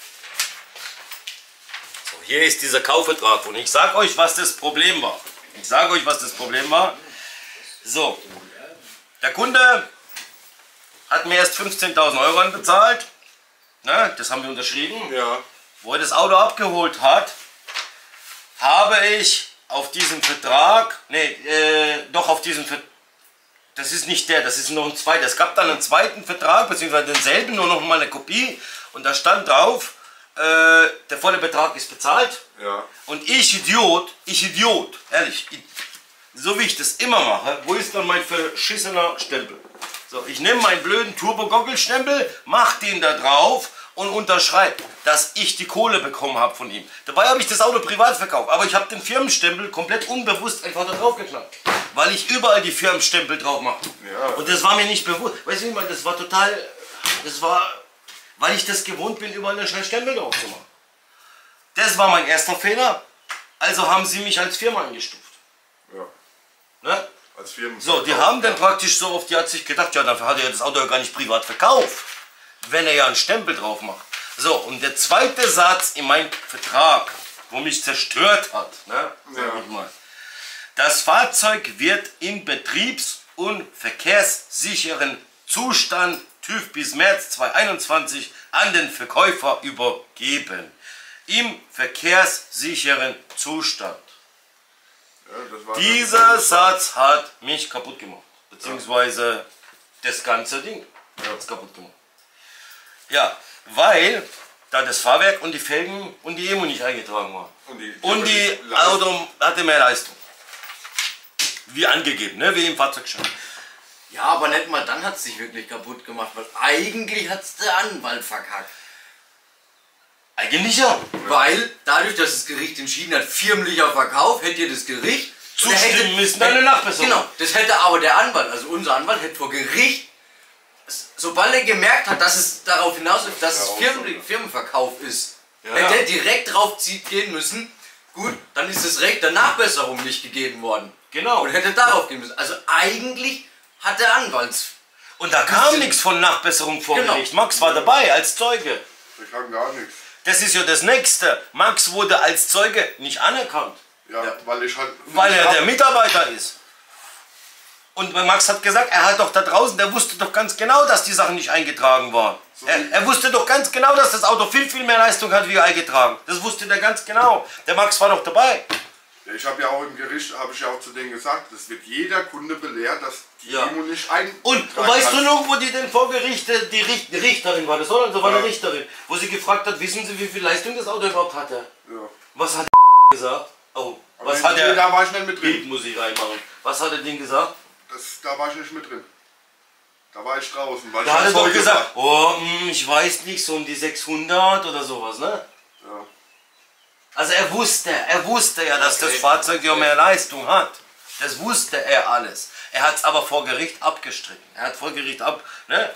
S1: So, hier ist dieser Kaufvertrag und ich sag euch, was das Problem war. Ich sage euch, was das Problem war. So, der Kunde hat mir erst fünfzehntausend Euro anbezahlt. Ne, das haben wir unterschrieben.
S2: Ja.
S1: Wo er das Auto abgeholt hat, habe ich auf diesem Vertrag, nee, äh, doch auf diesem Vertrag, das ist nicht der, das ist noch ein zweiter. Es gab dann einen zweiten Vertrag, beziehungsweise denselben, nur noch mal eine Kopie. Und da stand drauf, äh, der volle Betrag ist bezahlt.
S2: Ja.
S1: Und ich Idiot, ich Idiot, ehrlich, so wie ich das immer mache, wo ist dann mein verschissener Stempel? So, ich nehme meinen blöden Turbo-Goggle-Stempel, mach den da drauf und unterschreibe, dass ich die Kohle bekommen habe von ihm. Dabei habe ich das Auto privat verkauft, aber ich habe den Firmenstempel komplett unbewusst einfach da drauf geknallt. Weil ich überall die Firmenstempel drauf mache.
S2: Ja.
S1: Und das war mir nicht bewusst. Weißt du, wie man, das war total, das war, weil ich das gewohnt bin, überall einen scheiß Stempel drauf zu machen. Das war mein erster Fehler. Also haben sie mich als Firma eingestuft.
S2: Ja.
S1: Ne?
S2: Als Firmen.
S1: So, die haben dann praktisch so auf die hat sich gedacht, ja, dafür hat er ja das Auto ja gar nicht privat verkauft, wenn er ja einen Stempel drauf macht. So, und der zweite Satz in meinem Vertrag, wo mich zerstört hat, ne, sag
S2: Ja.
S1: ich mal. Das Fahrzeug wird in betriebs- und verkehrssicheren Zustand TÜV bis März zweitausendeinundzwanzig an den Verkäufer übergeben. Im verkehrssicheren Zustand.
S2: Ja, das war
S1: Dieser Satz hat mich kaputt gemacht. Beziehungsweise das ganze Ding hat es kaputt gemacht. Ja, weil da das Fahrwerk und die Felgen und die E M U nicht eingetragen waren.
S2: Und die,
S1: Und die
S2: Leistung.
S1: Auto hatte mehr Leistung. Wie angegeben, ne? Wie im Fahrzeugschein.
S3: Ja, aber nicht mal dann hat es sich wirklich kaputt gemacht, weil eigentlich hat es der Anwalt verkackt.
S1: Eigentlich ja.
S3: Weil dadurch, dass das Gericht entschieden hat, firmlicher Verkauf, hätte ihr das Gericht
S1: Zustimmen
S3: der hätte-
S1: müssen, eine Nachbesserung.
S3: Genau, das hätte aber der Anwalt, also unser Anwalt, hätte vor Gericht, sobald er gemerkt hat, dass es darauf hinausläuft, dass es Firmen, Firmenverkauf ist,
S1: Ja.
S3: hätte er direkt drauf zie- gehen müssen. Gut, dann ist das Recht der Nachbesserung nicht gegeben worden.
S1: Genau.
S3: Und hätte darauf gehen müssen. Also eigentlich hat der Anwalt.
S1: Und da kam nichts von Nachbesserung vor
S3: Genau.
S1: Gericht. Max war dabei als Zeuge.
S2: Ich kann gar nichts.
S1: Das ist ja das Nächste. Max wurde als Zeuge nicht anerkannt.
S2: Ja,
S3: Ja.
S2: weil ich halt.
S1: Weil
S2: ich
S1: er
S2: hab-
S1: der Mitarbeiter ist. Und Max hat gesagt, er hat doch da draußen, der wusste doch ganz genau, dass die Sachen nicht eingetragen waren. Er, er wusste doch ganz genau, dass das Auto viel, viel mehr Leistung hat, wie eingetragen. Das wusste der ganz genau. Der Max war doch dabei.
S2: Ich habe ja auch im Gericht, habe ich ja auch zu denen gesagt, es wird jeder Kunde belehrt, dass die
S1: Ja.
S2: E M U nicht ein.
S1: Und weißt du noch, wo die denn vor Gericht, äh, die, Richt, die Richterin war, das war, also war eine
S2: Ja.
S1: Richterin, wo sie gefragt hat, wissen Sie, wie viel Leistung das Auto überhaupt hatte?
S2: Ja.
S1: Was hat gesagt? Oh,
S2: Aber
S1: was hat
S2: nee,
S1: er?
S2: da war ich nicht mit drin.
S1: Beatmusik reinmachen. Was hat er denn gesagt?
S2: Das, da war ich nicht mit drin. Da war ich draußen. Weil
S1: Da
S2: ich
S1: hat er
S2: als
S1: doch
S2: Zeuge
S1: gesagt, oh, hm, ich weiß nicht, so um die sechshundert oder sowas, ne?
S2: war. Ja.
S1: Also er wusste, er wusste ja, dass das
S3: Okay.
S1: Fahrzeug ja mehr Leistung hat. Das wusste er alles. Er hat es aber vor Gericht abgestritten. Er hat vor Gericht ab, ne?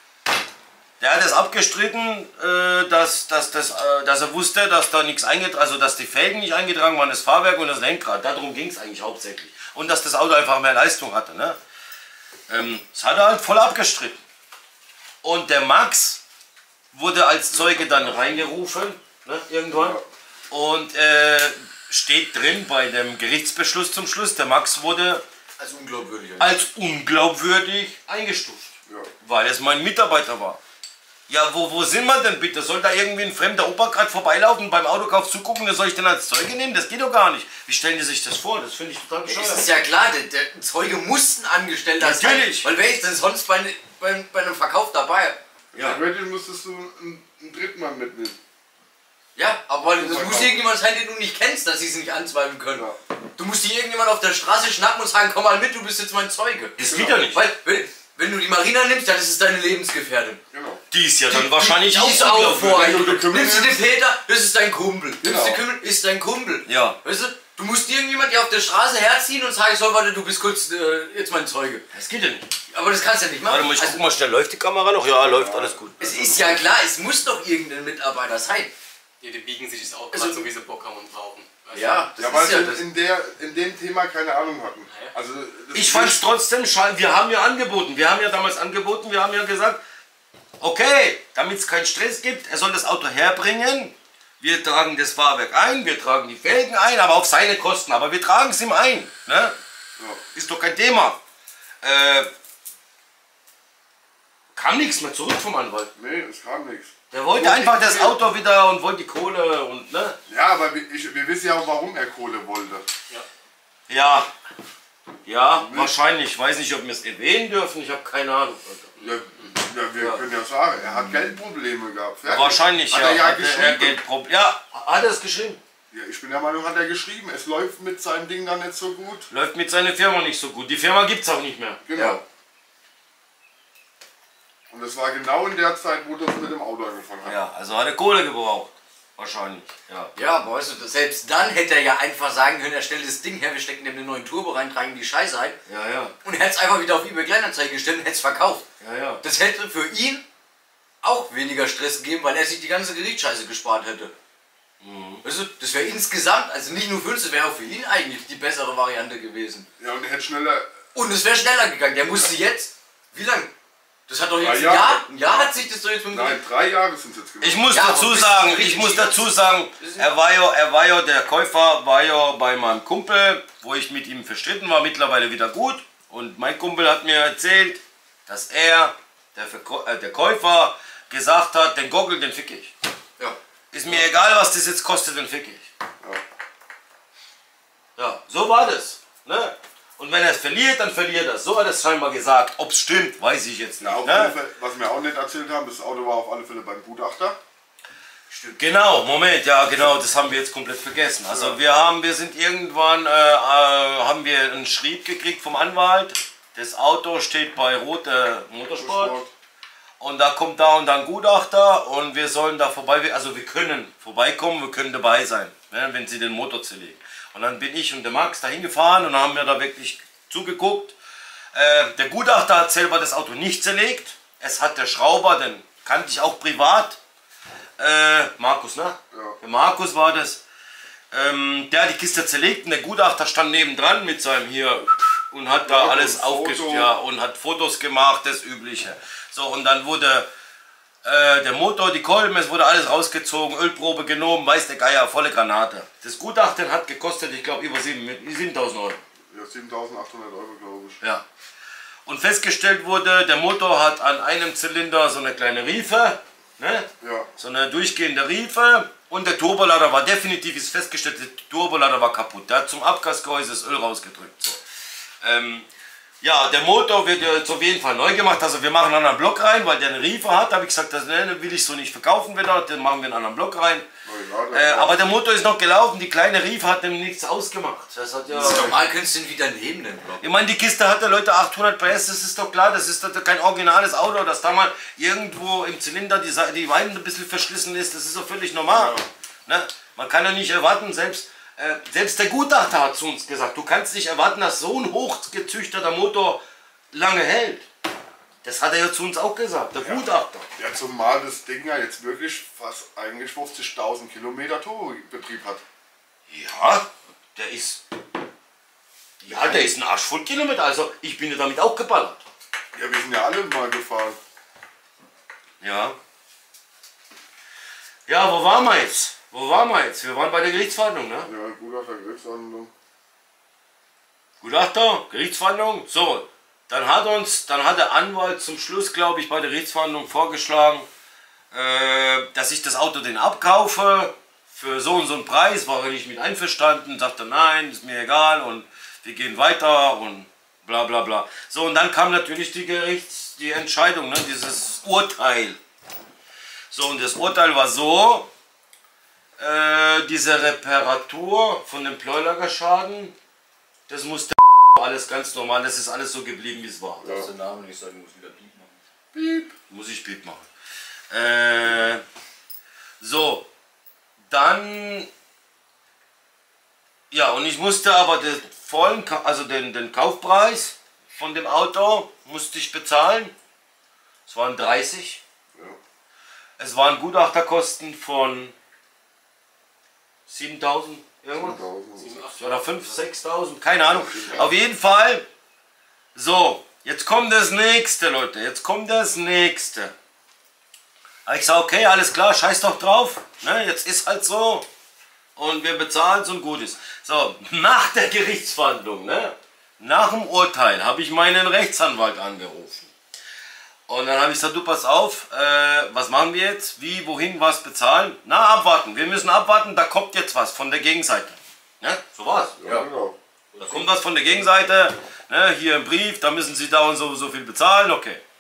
S1: Der hat es abgestritten, äh, dass, dass, dass, äh, dass er wusste, dass da nichts eingetragen, also dass die Felgen nicht eingetragen waren, das Fahrwerk und das Lenkrad. Darum ging es eigentlich hauptsächlich. Und dass das Auto einfach mehr Leistung hatte, ne? Ähm, das hat er halt voll abgestritten. Und der Max wurde als Zeuge dann reingerufen, ne, irgendwann. Und äh, steht drin bei dem Gerichtsbeschluss zum Schluss, der Max wurde
S3: Als unglaubwürdig.
S1: als unglaubwürdig eingestuft,
S2: Ja.
S1: weil es mein Mitarbeiter war. Ja, wo, wo sind wir denn bitte? Soll da irgendwie ein fremder Opa gerade vorbeilaufen und beim Autokauf zugucken, dann soll ich den als Zeuge nehmen? Das geht doch gar nicht. Wie stellen die sich das vor? Das finde ich total
S3: Es
S1: bescheuert.
S3: ist ja klar, der, der Zeuge muss ein Angestellter sein.
S1: Natürlich.
S3: Weil wer ist denn sonst bei, ne- bei, bei einem Verkauf dabei?
S1: Ja.
S2: Theoretisch musstest du einen, einen dritten Mann mitnehmen.
S3: Ja, aber das
S2: Verkauf.
S3: muss irgendjemand sein, den du nicht kennst, dass sie es nicht anzweifeln können.
S2: Ja.
S3: Du musst dir irgendjemand auf der Straße schnappen und sagen, komm mal mit, du bist jetzt mein Zeuge.
S1: Das geht ja nicht.
S3: Weil, wenn, wenn du die Marina nimmst, dann ist es deine Lebensgefährtin.
S2: Genau.
S1: Die ist ja dann wahrscheinlich
S3: die
S1: auch
S3: ist auch
S1: unglaubwürdig.
S3: vor.
S2: Wenn du den Kümmel
S3: Nimmst du den
S2: nimmst.
S3: Peter, das ist dein Kumpel. Nimmst
S2: Genau.
S3: du den Kümmel, ist dein Kumpel.
S1: Ja.
S3: Weißt du, du musst irgendjemand dir auf der Straße herziehen und sagen, so, warte, du bist kurz äh, jetzt mein Zeuge.
S1: Das geht ja nicht.
S3: Aber das kannst du ja nicht machen.
S1: Warte mal, ich
S3: Also,
S1: guck mal schnell, läuft die Kamera noch? Ja, läuft, alles gut.
S3: es ist ja klar, es muss doch irgendein Mitarbeiter sein.
S4: Ja, die biegen sich das auch
S3: Also-
S4: gerade so, wie sie Bock haben und brauchen. Weißt du?
S3: Ja, das
S2: Ja, weil
S3: ist ja
S2: sie
S3: das.
S2: in, der, in dem Thema keine Ahnung hatten. Also, das
S1: Ich
S2: ist
S1: fand es
S2: nicht-
S1: trotzdem schade. Wir haben ja angeboten. Wir haben ja damals angeboten. Wir haben ja gesagt, okay, damit es keinen Stress gibt, er soll das Auto herbringen. Wir tragen das Fahrwerk ein, wir tragen die Felgen ein, aber auf seine Kosten. Aber wir tragen es ihm ein. Ne?
S2: Ja.
S1: Ist doch kein Thema. Äh, kam nichts mehr zurück vom Anwalt.
S2: Nee, es kam nichts.
S1: Der wollte einfach das Auto wieder und wollte die Kohle und ne?
S2: Ja, aber wir, ich, wir wissen ja auch, warum er Kohle wollte.
S1: Ja. Ja, wahrscheinlich. Ich weiß nicht, ob wir es erwähnen dürfen. Ich habe keine Ahnung.
S2: Ja, ja wir
S1: Ja.
S2: können ja ja sagen, er hat Geldprobleme gehabt.
S1: Ja, wahrscheinlich,
S2: hat
S1: ja.
S2: Er ja,
S1: hat
S2: geschrieben.
S1: er Geldprobleme. Ja, hat er es geschrieben.
S2: Ja, ich bin der Meinung, hat er geschrieben. Es läuft mit seinem Ding dann nicht so gut.
S1: Läuft mit seiner Firma nicht so gut. Die Firma gibt es auch nicht mehr.
S2: Genau.
S3: Ja.
S2: Und das war genau in der Zeit, wo das mit dem Auto angefangen hat.
S1: Ja, also hat er Kohle gebraucht. Wahrscheinlich, ja.
S3: Ja, aber weißt du, selbst dann hätte er ja einfach sagen können, er stellt das Ding her, wir stecken dem den neuen Turbo rein, tragen die Scheiße ein.
S1: Ja, ja.
S3: Und hätte es einfach wieder auf eBay Kleinanzeigen gestellt und hätte es verkauft.
S1: Ja, ja.
S3: Das hätte für ihn auch weniger Stress gegeben, weil er sich die ganze Gerichtsscheiße gespart hätte. Mhm. Weißt du, das wäre insgesamt, also nicht nur für uns, das wäre auch für ihn eigentlich die bessere Variante gewesen.
S2: Ja, und er hätte schneller...
S3: Und es wäre schneller gegangen. Der musste jetzt, wie lange? Das hat doch jetzt ein
S2: Jahre.
S3: Jahr, ein Jahr hat sich das doch jetzt mit dem...
S2: Nein, drei Jahre sind es jetzt gewesen.
S1: Ich muss
S3: Ja,
S1: dazu
S3: aber bis
S1: sagen,
S3: zum
S1: ich muss
S3: richtigen
S1: dazu sagen, er war ja, er war ja, der Käufer war ja bei meinem Kumpel, wo ich mit ihm verstritten war, mittlerweile wieder gut. Und mein Kumpel hat mir erzählt, dass er, der, Verkäu äh, der Käufer, gesagt hat, den Gockel, den fick ich.
S3: Ja.
S1: Ist mir egal, was das jetzt kostet, den fick ich.
S2: Ja.
S1: Ja, so war das. Ne? Und wenn er es verliert, dann verliert er es. So hat er es scheinbar gesagt. Ob es stimmt, weiß ich jetzt nicht.
S2: Ja, auf
S1: ne?
S2: alle Fälle, was wir auch nicht erzählt haben, das Auto war auf alle Fälle beim Gutachter.
S1: Genau, Moment, ja genau, das haben wir jetzt komplett vergessen. Also ja. wir haben, wir sind irgendwann, äh, äh, haben wir einen Schrieb gekriegt vom Anwalt. Das Auto steht bei Rote Motorsport.
S2: Motorsport.
S1: Und da kommt da und dann Gutachter und wir sollen da vorbei, also wir können vorbeikommen, wir können dabei sein, ne, wenn sie den Motor zerlegen. Und dann bin ich und der Max da hingefahren und haben wir da wirklich zugeguckt. Äh, der Gutachter hat selber das Auto nicht zerlegt. Es hat der Schrauber, den kannte ich auch privat. Äh, Markus, ne?
S2: Ja.
S1: Der Markus war das. Ähm, der hat die Kiste zerlegt und der Gutachter stand nebendran mit seinem hier und hat da
S2: Ja,
S1: alles
S2: und
S1: aufgestellt,
S2: Foto.
S1: ja, und hat Fotos gemacht, das Übliche. So, und dann wurde äh, der Motor, die Kolben, es wurde alles rausgezogen, Ölprobe genommen, weiß der Geier, volle Granate. Das Gutachten hat gekostet, ich glaube, über siebentausend Euro.
S2: Ja, siebentausendachthundert Euro, glaube ich.
S1: Ja. Und festgestellt wurde, der Motor hat an einem Zylinder so eine kleine Riefe, ne?
S2: Ja.
S1: So eine durchgehende Riefe. Und der Turbolader war definitiv, ist festgestellt, der Turbolader war kaputt. Der hat zum Abgasgehäuse das Öl rausgedrückt. So. Ähm, ja, der Motor wird jetzt auf jeden Fall neu gemacht. Also wir machen einen anderen Block rein, weil der eine Riefe hat. Da habe ich gesagt, das ne, will ich so nicht verkaufen wieder. Den machen wir einen anderen Block rein.
S2: Ja,
S1: Äh, aber der Motor ist noch gelaufen. Die kleine Riefe hat dem nichts ausgemacht. Das hat ja...
S3: Das ist normal, könntest du ihn wieder nehmen, den Block.
S1: Ich meine, die Kiste hatte Leute achthundert P S, das ist doch klar, das ist doch kein originales Auto, dass da mal irgendwo im Zylinder die, Sa- die Weiden ein bisschen verschlissen ist, das ist doch völlig normal. Ne? Man kann ja nicht erwarten, selbst, äh, selbst der Gutachter hat zu uns gesagt, du kannst nicht erwarten, dass so ein hochgezüchteter Motor lange hält. Das hat er ja zu uns auch gesagt, der
S2: Ja.
S1: Gutachter.
S2: Ja, zumal das Ding ja jetzt wirklich fast eigentlich fünfzigtausend Kilometer Turbobetrieb hat.
S1: Ja, der ist... Ja, der ist ein Arsch voll Kilometer, also ich bin ja damit auch geballert.
S2: Ja, wir sind ja alle mal gefahren.
S1: Ja. Ja, wo waren wir jetzt? Wo waren wir jetzt? Wir waren bei der Gerichtsverhandlung, ne?
S2: Ja, Gutachter, Gerichtsverhandlung.
S1: Gutachter, Gerichtsverhandlung. So, dann hat uns, dann hat der Anwalt zum Schluss, glaube ich, bei der Gerichtsverhandlung vorgeschlagen, äh, dass ich das Auto den abkaufe für so und so einen Preis. War er nicht mit einverstanden, sagte nein, ist mir egal und wir gehen weiter und bla bla bla. So, und dann kam natürlich die Gerichts, die Entscheidung, ne, dieses Urteil. So, und das Urteil war so, äh, diese Reparatur von dem Pleulagerschaden, das musste alles ganz normal, das ist alles so geblieben, wie es war.
S3: Du darfst den Namen nicht sagen, du musst wieder Piep machen.
S1: Piep. Muss ich Piep machen. Äh, so, dann, ja, und ich musste aber den vollen, Ka- also den, den Kaufpreis von dem Auto musste ich bezahlen. Es waren dreißig.
S2: Ja.
S1: Es waren Gutachterkosten von siebentausend irgendwas. Oder fünftausend, sechstausend, keine Ahnung. Auf jeden Fall. So, jetzt kommt das nächste, Leute. Jetzt kommt das nächste. Aber ich sage, okay, alles klar, scheiß doch drauf. Ne, jetzt ist halt so. Und wir bezahlen es und gut ist. So, nach der Gerichtsverhandlung, ne, nach dem Urteil, habe ich meinen Rechtsanwalt angerufen. Und dann habe ich gesagt, du pass auf, äh, was machen wir jetzt? Wie, wohin, was bezahlen? Na, abwarten. Wir müssen abwarten, da kommt jetzt was von der Gegenseite. Ne? So war's.
S2: Ja, genau.
S1: Da kommt was von der Gegenseite, ne? Hier im Brief, da müssen Sie da und so, so viel bezahlen, okay.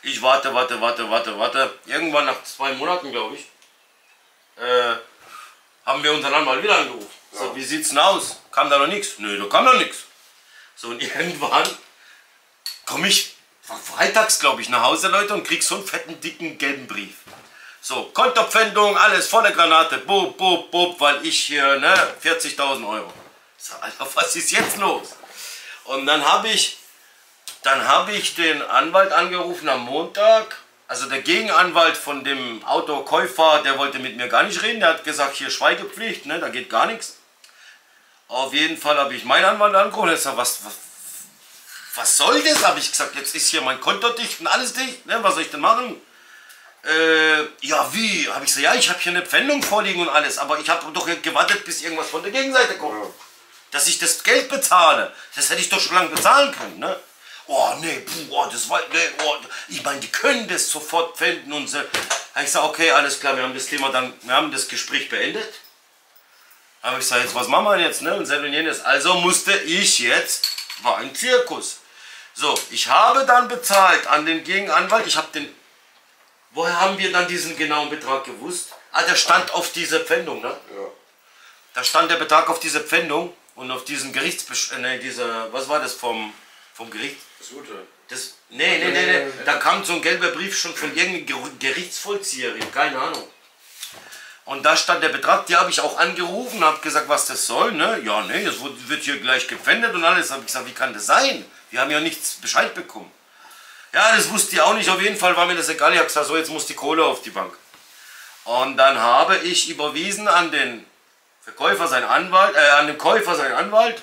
S1: Ich warte, warte, warte, warte, warte. Irgendwann nach zwei Monaten, glaube ich, äh, haben wir unseren Anwalt wieder angerufen. Ja. So, wie sieht's denn aus? Kam da noch nichts? Nö, da kam noch nichts. So, und irgendwann komme ich freitags, glaube ich, nach Hause, Leute, und krieg so einen fetten, dicken, gelben Brief. So, Kontopfändung, alles volle Granate, bub, bub, bub, weil ich hier, ne, vierzigtausend Euro. So, Alter, was ist jetzt los? Und dann habe ich, dann habe ich den Anwalt angerufen am Montag. Also der Gegenanwalt von dem Autokäufer, der wollte mit mir gar nicht reden. Der hat gesagt, hier Schweigepflicht, ne, da geht gar nichts. Auf jeden Fall habe ich meinen Anwalt angerufen. Er sagt, was, was, was soll das? Habe ich gesagt, jetzt ist hier mein Konto dicht und alles dicht. Ne, was soll ich denn machen? Äh, ja, wie? Habe ich gesagt, ja, ich habe hier eine Pfändung vorliegen und alles. Aber ich habe doch gewartet, bis irgendwas von der Gegenseite kommt. Ja. Dass ich das Geld bezahle. Das hätte ich doch schon lange bezahlen können, ne? Oh, nee, puh, oh, das war, nee, oh, ich meine, die können das sofort pfänden und so. Ich sage, okay, alles klar, wir haben das Thema dann, wir haben das Gespräch beendet. Aber ich sage, jetzt, was machen wir jetzt, ne? Und selbst jenes. Also musste ich jetzt, war ein Zirkus. So, ich habe dann bezahlt an den Gegenanwalt, ich habe den, woher haben wir dann diesen genauen Betrag gewusst? Ah, der stand auf dieser Pfändung, ne? Ja. Da stand der Betrag auf dieser Pfändung und auf diesen Gerichtsbesch... Äh, ne, dieser, was war das vom, vom Gericht?
S4: Das Urteil.
S1: Das, nee, nee, nee, nee, da kam so ein gelber Brief schon von irgendeinem Gerichtsvollzieherin, keine Ahnung. Und da stand der Betrag, die habe ich auch angerufen, habe gesagt, was das soll, ne? Ja, nee, das wird hier gleich gepfändet und alles. Habe ich gesagt, wie kann das sein? Wir haben ja nichts Bescheid bekommen. Ja, das wusste ich auch nicht, auf jeden Fall war mir das egal. Ich habe gesagt, so, jetzt muss die Kohle auf die Bank. Und dann habe ich überwiesen an den Verkäufer, seinen Anwalt, äh, an den Käufer, seinen Anwalt,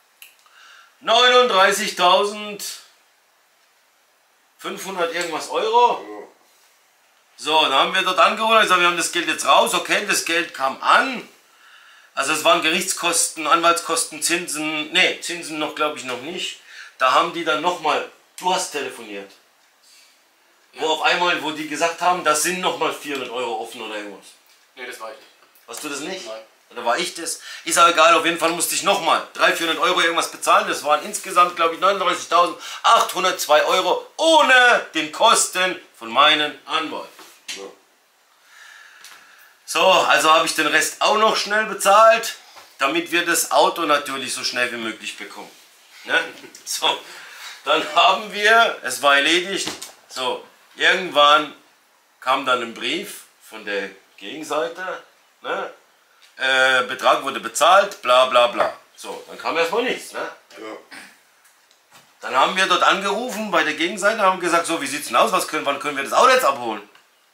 S1: neununddreißigtausendfünfhundert irgendwas Euro. So, dann haben wir dort angeholt und gesagt, wir haben das Geld jetzt raus. Okay, das Geld kam an. Also es waren Gerichtskosten, Anwaltskosten, Zinsen. Ne, Zinsen noch, glaube ich, noch nicht. Da haben die dann nochmal, du hast telefoniert. Ja. Wo auf einmal, wo die gesagt haben, das sind nochmal vierhundert Euro offen oder irgendwas.
S4: Ne, das war ich nicht.
S1: Warst du das nicht?
S4: Nein.
S1: Oder war ich das? Ist aber egal, auf jeden Fall musste ich nochmal dreihundert, vierhundert Euro irgendwas bezahlen. Das waren insgesamt, glaube ich, neununddreißigtausendachthundertzwei Euro ohne den Kosten von meinem Anwalt. So, so also habe ich den Rest auch noch schnell bezahlt, damit wir das Auto natürlich so schnell wie möglich bekommen. Ne? So, dann haben wir, es war erledigt, so, irgendwann kam dann ein Brief von der Gegenseite, ne? Äh, Betrag wurde bezahlt, bla bla bla. So, dann kam erstmal nichts. Ne? Ja. Dann haben wir dort angerufen bei der Gegenseite und haben gesagt, so, wie sieht's denn aus, was können, wann können wir das Auto jetzt abholen?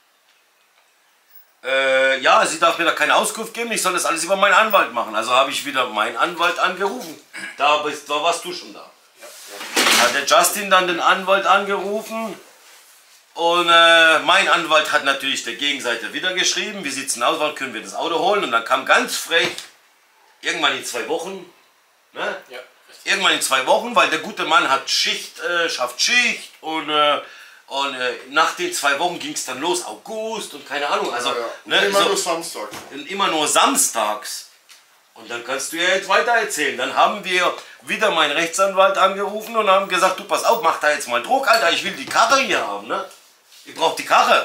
S1: Äh, ja, sie darf mir da keine Auskunft geben, ich soll das alles über meinen Anwalt machen. Also habe ich wieder meinen Anwalt angerufen. Da, bist, da warst du schon da. Ja, ja. Hat der Justin dann den Anwalt angerufen. Und äh, mein Anwalt hat natürlich der Gegenseite wieder geschrieben, wie sieht es denn aus, wann können wir das Auto holen? Und dann kam ganz frech, irgendwann in zwei Wochen, ne? Ja, irgendwann in zwei Wochen, weil der gute Mann hat Schicht, äh, schafft Schicht und, äh, und äh, nach den zwei Wochen ging es dann los, August und keine Ahnung. Also, ja, ja.
S2: Ne, immer so, nur samstags.
S1: Immer nur samstags. Und dann kannst du ja jetzt weiter erzählen. Dann haben wir wieder meinen Rechtsanwalt angerufen und haben gesagt, du pass auf, mach da jetzt mal Druck, Alter, ich will die Karre hier haben, ne? Ich brauche die Karre.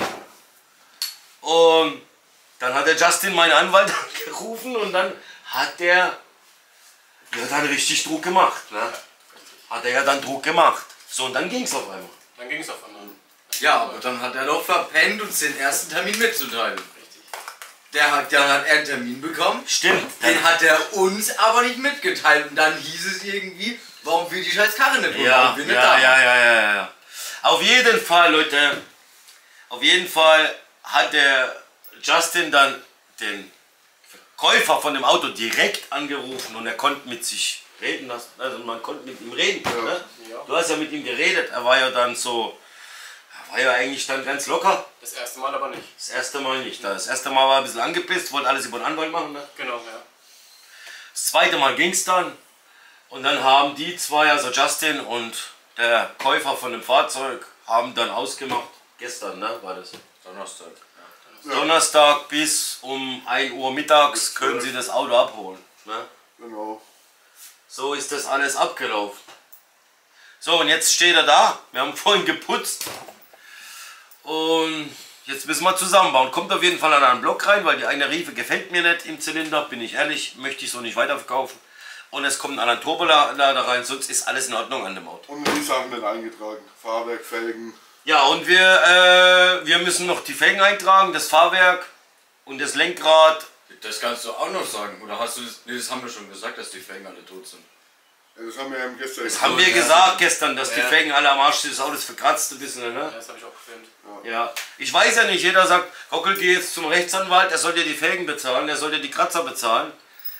S1: Und dann hat der Justin meinen Anwalt angerufen und dann hat der ja dann richtig Druck gemacht. Ne? Hat er ja dann Druck gemacht. So, und dann ging es auf einmal.
S4: Dann ging es auf einmal.
S3: Ja, aber dann hat er doch verpennt, uns den ersten Termin mitzuteilen. Richtig. Der hat, dann hat er einen Termin bekommen.
S1: Stimmt.
S3: Den hat er uns aber nicht mitgeteilt. Und dann hieß es irgendwie, warum will die scheiß Karre nicht holen?
S1: Ja,
S3: wir
S1: nicht
S3: nicht
S1: ja,
S3: da.
S1: ja, ja, ja, ja. Auf jeden Fall, Leute. Auf jeden Fall hat der Justin dann den Verkäufer von dem Auto direkt angerufen und er konnte mit sich reden lassen. Also man konnte mit ihm reden. Ja. Ne? Ja. Du hast ja mit ihm geredet. Er war ja dann so, er war ja eigentlich dann ganz locker.
S4: Das erste Mal aber nicht.
S1: Das erste Mal nicht. Das erste Mal war er ein bisschen angepisst, wollte alles über den Anwalt machen. Ne?
S4: Genau, ja.
S1: Das zweite Mal ging es dann und dann haben die zwei, also Justin und der Käufer von dem Fahrzeug, haben dann ausgemacht. Gestern, ne, war das?
S3: Donnerstag.
S1: Ja. Donnerstag bis um ein Uhr mittags können Sie das Auto abholen. Ne?
S2: Genau.
S1: So ist das alles abgelaufen. So, und jetzt steht er da. Wir haben vorhin geputzt. Und jetzt müssen wir zusammenbauen. Kommt auf jeden Fall an einen Block rein, weil die eine Riefe gefällt mir nicht im Zylinder, bin ich ehrlich, möchte ich so nicht weiterverkaufen. Und es kommt an einen Turbolader rein, sonst ist alles in Ordnung an dem Auto.
S2: Und die Sachen nicht eingetragen. Fahrwerk, Felgen.
S1: Ja, und wir, äh, wir müssen noch die Felgen eintragen, das Fahrwerk und das Lenkrad.
S3: Das kannst du auch noch sagen. Oder hast du das? Nee, das haben wir schon gesagt, dass die Felgen alle tot sind.
S2: Ja, das haben wir ja gestern
S1: Das haben wir gesagt gestern, dass die
S3: Ja.
S1: Felgen alle am Arsch sind, das Auto ist verkratzt ein bisschen,
S4: Ja,
S1: ne?
S4: das habe ich auch gefilmt.
S1: Ja. Ich weiß ja nicht, jeder sagt, Gockel, geh jetzt zum Rechtsanwalt, er soll dir die Felgen bezahlen, er soll dir die Kratzer bezahlen.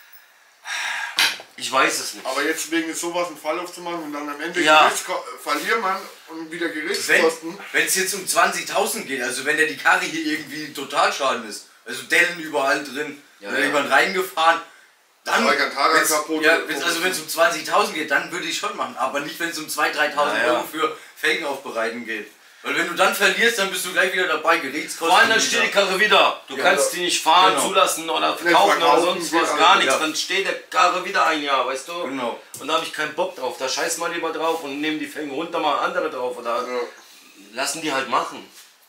S1: Ich weiß es nicht.
S2: Aber jetzt wegen sowas einen Fall aufzumachen und dann am Ende
S1: Ja.
S2: Gerichtsko- verliert man und wieder
S3: Wenn
S2: Gerichtskosten.
S3: es jetzt um zwanzigtausend geht, also wenn der die Karre hier irgendwie Totalschaden ist, also Dellen überall drin,
S1: Ja,
S3: oder
S1: ja.
S3: jemand reingefahren, dann,
S2: Alcantara
S3: wenn's-
S2: kaputt.
S3: ja, wenn's, also wenn es um zwanzigtausend geht, dann würde ich schon machen, aber nicht wenn es um zweitausend, dreitausend
S1: Ja, ja.
S3: Euro für Felgen aufbereiten geht. Weil wenn du dann verlierst, dann bist du gleich wieder dabei, Gerichtskosten.
S1: Vor allem dann steht die Karre wieder. Du
S2: Ja,
S1: kannst
S2: ja.
S1: die nicht fahren,
S3: Genau.
S1: zulassen oder verkaufen oder
S2: verkaufen,
S1: sonst was,
S2: ja,
S1: gar nichts.
S3: ja.
S1: Dann steht der Karre wieder ein Jahr, weißt du?
S3: Genau.
S1: Und da habe ich keinen Bock drauf. Da scheiß mal lieber drauf und nehmen die Felgen runter, mal andere drauf. Oder
S2: Ja.
S1: lassen die halt machen.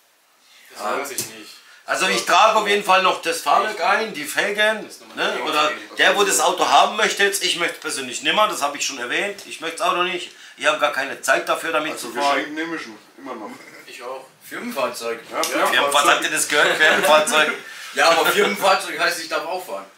S4: Das weiß ich nicht.
S1: Also ich trage auf jeden Fall noch das Fahrwerk ein, die Felgen, ne? Oder der, wo das Auto haben möchte jetzt, ich möchte persönlich nimmer, das habe ich schon erwähnt, ich möchte das Auto nicht, ich habe gar keine Zeit dafür, damit
S2: Also
S1: zu fahren.
S2: geschenkt nehme ich ihn. Immer noch.
S4: Ich auch.
S3: Firmenfahrzeug.
S2: Ja,
S1: Firmenfahrzeug, habt ihr das gehört? Firmenfahrzeug.
S3: Ja, aber Firmenfahrzeug heißt, ich darf auch fahren.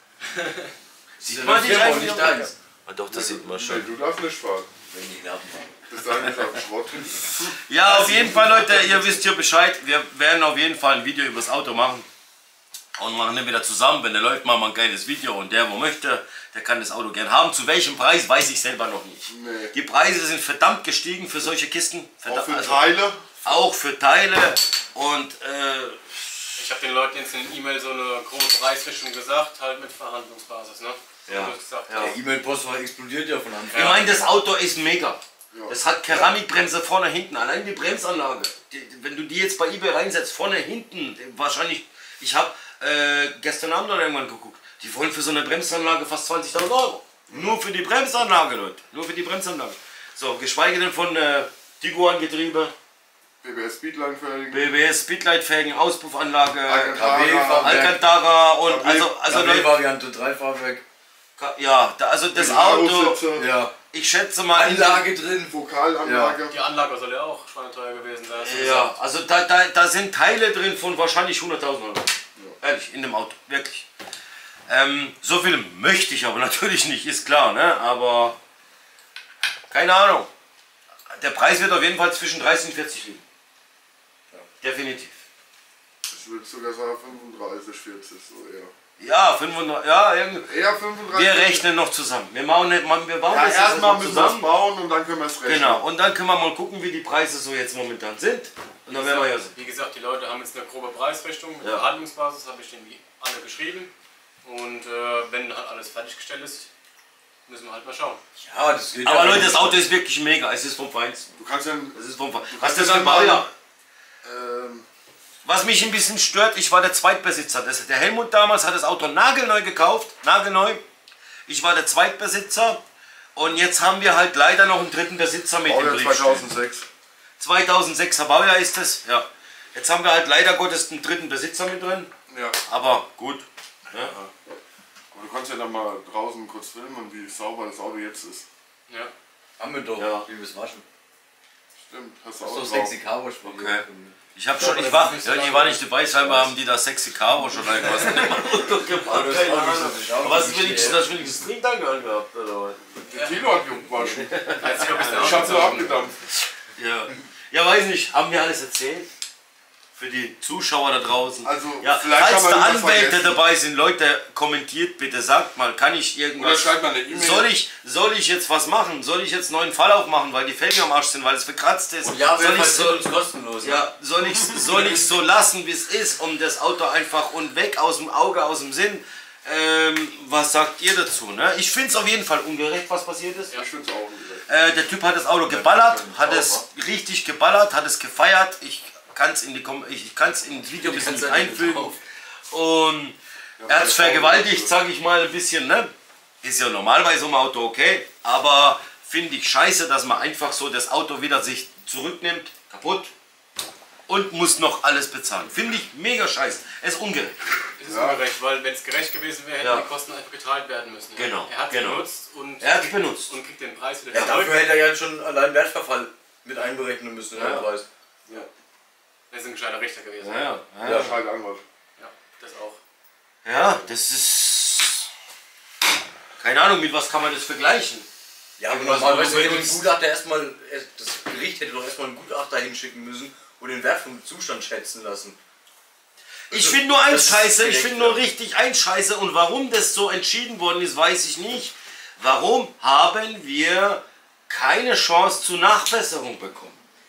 S1: Sieht
S3: Eine
S1: man nicht
S3: Firma und
S1: eigentlich
S3: nicht
S1: auch
S3: deins.
S1: Ah, doch, das sieht man
S2: Nee,
S1: schon.
S2: du darfst nicht fahren.
S3: Wenn die Nerven haben.
S2: Bis dahin ist er Schrott.
S1: Ja, auf jeden Fall, Leute, ihr wisst hier Bescheid. Wir werden auf jeden Fall ein Video über das Auto machen. Und machen dann wieder zusammen. Wenn der läuft, machen wir ein geiles Video. Und der, wo möchte, der kann das Auto gern haben. Zu welchem Preis, weiß ich selber noch nicht.
S2: Nee.
S1: Die Preise sind verdammt gestiegen für solche Kisten.
S2: Auch
S1: Verdammt,
S2: für
S1: also
S2: Teile.
S1: auch für Teile. Und äh,
S4: Ich habe den Leuten jetzt in der E-Mail so eine grobe Preisrichtung gesagt, halt mit Verhandlungsbasis, ne? So
S1: Ja.
S4: wie ich gesagt
S1: Ja.
S4: habe.
S3: Der E-Mail-Postfach explodiert ja von Anfang
S1: ich meine, das Auto ist mega.
S2: Ja.
S1: Es hat Keramikbremse vorne, hinten. Allein die Bremsanlage. Die, wenn du die jetzt bei eBay reinsetzt, vorne, hinten, wahrscheinlich. Ich habe äh, gestern Abend noch irgendwann geguckt. Die wollen für so eine Bremsanlage fast zwanzigtausend Euro. Nur für die Bremsanlage, Leute. Nur für die Bremsanlage. So, geschweige denn von äh, Tiguan-Getriebe,
S2: B B S Speedline-Felgen.
S1: B B S, Speedlight-Felgen, Auspuffanlage,
S2: Alcantara.
S1: Alcantara und
S2: K W,
S1: also, also Leute,
S3: variante drei Fahrwerk.
S1: ja, da- also das Auto,
S2: Arositze,
S3: Ja.
S1: ich schätze mal,
S3: Anlage drin.
S2: Vokalanlage.
S4: Die Anlage soll ja auch schweineteuer gewesen sein. hast du
S1: ja,
S4: gesagt.
S1: also da, da, da sind Teile drin von wahrscheinlich hunderttausend Euro. Ehrlich, in dem Auto, wirklich. Ähm, so viel möchte ich aber natürlich nicht, ist klar, ne? Aber keine Ahnung. Der Preis wird auf jeden Fall zwischen dreißig und vierzig liegen. Definitiv.
S2: Ich würde sogar sagen fünfunddreißig, vierzig, so eher.
S1: Ja, fünfhundert, ja, irgendwie.
S2: Eher fünfunddreißig.
S1: Wir rechnen noch zusammen. Wir bauen, nicht, wir bauen
S2: Ja,
S1: das jetzt
S2: erstmal
S1: noch
S2: müssen wir es
S1: zusammen.
S2: bauen und dann können wir es rechnen.
S1: Genau, und dann können wir mal gucken, wie die Preise so jetzt momentan sind. Und dann werden wir ja sehen.
S4: Wie gesagt, die Leute haben jetzt eine grobe Preisrichtung. Mit
S1: Ja.
S4: Verhandlungsbasis habe ich denen die alle geschrieben. Und äh, wenn halt alles fertiggestellt ist, müssen wir halt mal schauen.
S3: Ja, das geht
S1: Aber
S3: ja
S1: Leute, das Auto ist wirklich mega. Es ist vom Feinsten.
S2: Du kannst ja...
S1: Es ist vom Feinsten.
S2: kannst
S1: Was das
S2: ja
S1: für ein
S2: mal-
S1: Baujahr?
S2: Ähm,
S1: Was mich ein bisschen stört, ich war der Zweitbesitzer. Das, der Helmut damals hat das Auto nagelneu gekauft. Nagelneu. Ich war der Zweitbesitzer. Und jetzt haben wir halt leider noch einen dritten Besitzer mit dem
S2: Baujahr
S1: Brief stehen.
S2: zweitausendsechs.
S1: zweitausendsechser Baujahr ist es. Ja. Jetzt haben wir halt leider Gottes einen dritten Besitzer mit drin.
S2: Ja.
S1: Aber gut. Ja.
S2: Aber du kannst ja dann mal draußen kurz filmen, wie sauber das Auto jetzt ist.
S4: Ja.
S3: Haben wir doch.
S1: Ja.
S3: Wie wir es waschen.
S2: Stimmt, hast du
S3: Das
S2: auch
S3: ist doch
S2: drauf.
S3: sexy Carwash.
S1: Okay. Ich hab schon, ich war, ja, ich war nicht dabei, scheinbar haben die da sexy Caro schon irgendwas in dem Auto gemacht. Keine Ahnung. Was ist wenigstens, das wenigstens Trinktank angehabt oder was?
S2: Der Tilo hat gewaschen.
S4: Einzig, ob es der
S2: Ich hab's so
S4: Auto-
S2: abgedampft.
S1: Ja. Ja, weiß nicht, haben wir alles erzählt? Für die Zuschauer da draußen.
S2: Also,
S1: ja,
S2: vielleicht
S1: falls
S2: haben wir
S1: da
S2: irgendwas
S1: Anwälte
S2: vergessen.
S1: dabei sind, Leute, kommentiert bitte, sagt mal, kann ich
S2: Oder
S1: irgendwas...
S2: schreibt mal eine E-Mail.
S1: Soll ich, soll ich jetzt was machen? Soll ich jetzt einen neuen Fall aufmachen, weil die Felgen am Arsch sind, weil es verkratzt ist?
S3: Und ja,
S1: soll ich
S3: so
S1: so,
S3: uns kostenlos. ne?
S1: ja, soll ich soll ich so lassen, wie es ist, um das Auto einfach und weg aus dem Auge, aus dem Sinn? Ähm, was sagt ihr dazu? Ne? Ich finde es auf jeden Fall ungerecht, was passiert ist.
S2: Ich find's auch ungerecht.
S1: Äh, der Typ hat das Auto geballert, hat es richtig geballert, hat es gefeiert. Ich kann es in die Kom ich kann es ins Video ein bisschen
S3: kannst du
S1: einfügen.
S3: drauf.
S1: Und er hat es vergewaltigt, sage ich mal ein bisschen. Ne? Ist ja normal bei so einem Auto okay, aber finde ich scheiße, dass man einfach so das Auto wieder sich zurücknimmt, kaputt. und muss noch alles bezahlen. Finde ich mega scheiße. Es ist ungerecht.
S4: Es ist ungerecht, weil wenn es gerecht gewesen wäre, hätten
S1: Ja.
S4: die Kosten einfach geteilt werden müssen.
S1: Genau,
S4: Er hat es
S1: genau.
S4: benutzt und
S1: Er hat's benutzt.
S4: und kriegt den Preis wieder
S3: Ja,
S4: zurück.
S3: dafür hätte er ja schon allein Wertverfall mit einberechnen müssen in
S1: Ja.
S3: den Preis.
S2: Ja,
S4: Er ist ein gescheiter Richter gewesen.
S1: Ja, ja, ja.
S2: ja. Scheiß Anwalt.
S4: Ja, das auch.
S1: Ja, das ist... Keine Ahnung, mit was kann man das vergleichen?
S3: Ja, aber
S1: Irgendwas,
S3: normalerweise
S1: wo du
S3: hätte ein
S1: willst.
S3: Gutachter erstmal, das Gericht hätte doch erstmal einen Gutachter hinschicken müssen und den Wert vom Zustand schätzen lassen.
S1: Ich finde nur eins
S3: Das ist
S1: scheiße, ich
S3: direkt,
S1: finde nur
S3: ja.
S1: richtig eins scheiße und warum das so entschieden worden ist, weiß ich nicht. Warum haben wir keine Chance zur Nachbesserung bekommen?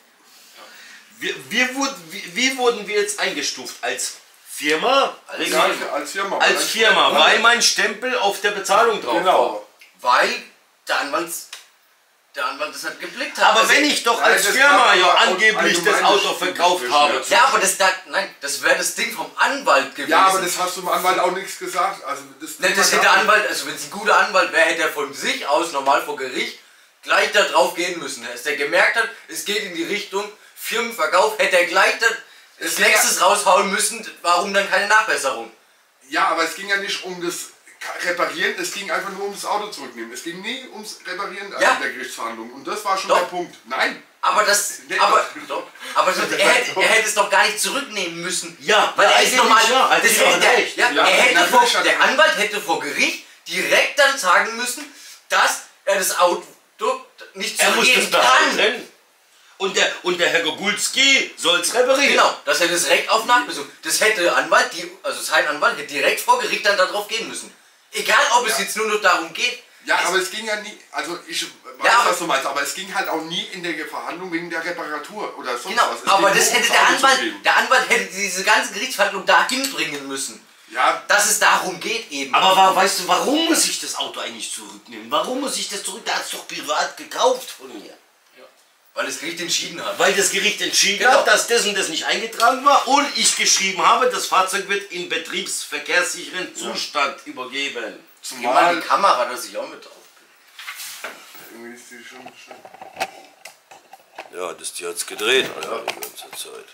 S1: Wir, wir wurden, wie, wie wurden wir jetzt eingestuft? Als Firma? Wegen-
S2: Ja, als Firma.
S1: als Firma, weil mein Stempel auf der Bezahlung drauf war.
S2: Genau.
S3: Weil der Anwalt, der Anwalt das halt geblickt hat.
S1: Aber
S3: Also-
S1: wenn ich doch
S2: Nein,
S1: als
S2: das
S1: Firma
S2: kann
S1: ja
S2: aber
S1: angeblich das
S2: allgemein
S1: Auto
S2: nicht
S1: verkauft
S2: wirklich,
S1: habe.
S2: ja.
S3: Ja, aber das, da, nein, das wäre das Ding vom Anwalt gewesen.
S2: Ja, aber das hast du dem Anwalt auch nichts gesagt. Also das,
S3: Ne, das hätte der Anwalt, also wenn es ein guter Anwalt wäre, hätte er von sich aus normal vor Gericht gleich da drauf gehen müssen. Als der gemerkt hat, es geht in die Richtung Firmenverkauf, hätte er gleich da das
S2: Es ging
S3: nächstes raushauen müssen, warum dann keine Nachbesserung.
S2: Ja, aber es ging ja nicht um das Reparieren, es ging einfach nur um das Auto zurücknehmen. Es ging nie ums Reparieren
S3: Ja.
S2: in der Gerichtsverhandlung. Und das war schon
S3: Doch.
S2: der Punkt. Nein.
S3: Aber das,
S2: Nee,
S3: aber,
S2: doch.
S3: doch, aber so, er, hätte, er hätte es doch gar nicht zurücknehmen müssen.
S1: Ja,
S3: weil er ist
S1: eigentlich
S3: normal.
S1: ja,
S3: das
S1: eigentlich
S3: hätte,
S1: hat er
S3: der,
S1: recht.
S3: ja,
S2: Ja,
S3: er hätte vor,
S2: natürlich hat er
S3: der
S2: recht.
S3: Anwalt hätte vor Gericht direkt dann sagen müssen, dass er das Auto nicht
S1: Er muss das
S3: zurückgeben kann.
S1: behalten. Und der, und der Herr Gogulski soll es reparieren.
S3: Genau, dass er das Recht auf Nachbesserung. Das hätte der Anwalt, die, also sein Anwalt, hätte direkt vor Gericht dann darauf gehen müssen. Egal, ob es
S2: Ja.
S3: jetzt nur noch darum geht.
S2: Ja,
S3: es,
S2: aber es ging ja nie, also ich weiß,
S3: Ja, aber-
S2: was du meinst, aber es ging halt auch nie in der Verhandlung wegen der Reparatur oder sonst
S3: genau,
S2: was. Es
S3: aber
S2: ging
S3: das
S2: nur
S3: hätte
S2: ums
S3: der
S2: Auto
S3: Anwalt,
S2: zurückgeben.
S3: der Anwalt hätte diese ganze Gerichtsverhandlung dahin bringen müssen.
S2: Ja,
S3: Dass es darum geht eben.
S1: Aber wa- weißt du, warum muss ich das Auto eigentlich zurücknehmen? Warum muss ich das zurück? Der hat es doch privat gekauft von mir.
S3: Weil das Gericht entschieden hat.
S1: Weil das Gericht entschieden
S3: Genau.
S1: hat, dass das und das nicht eingetragen war und ich geschrieben habe, das Fahrzeug wird in betriebsverkehrssicheren Zustand übergeben.
S3: Geh mal
S2: zumal...
S3: die Kamera, dass ich auch mit drauf bin.
S2: Irgendwie ist die schon... schon
S1: Ja, das die hat's gedreht, Alter, die ganze Zeit.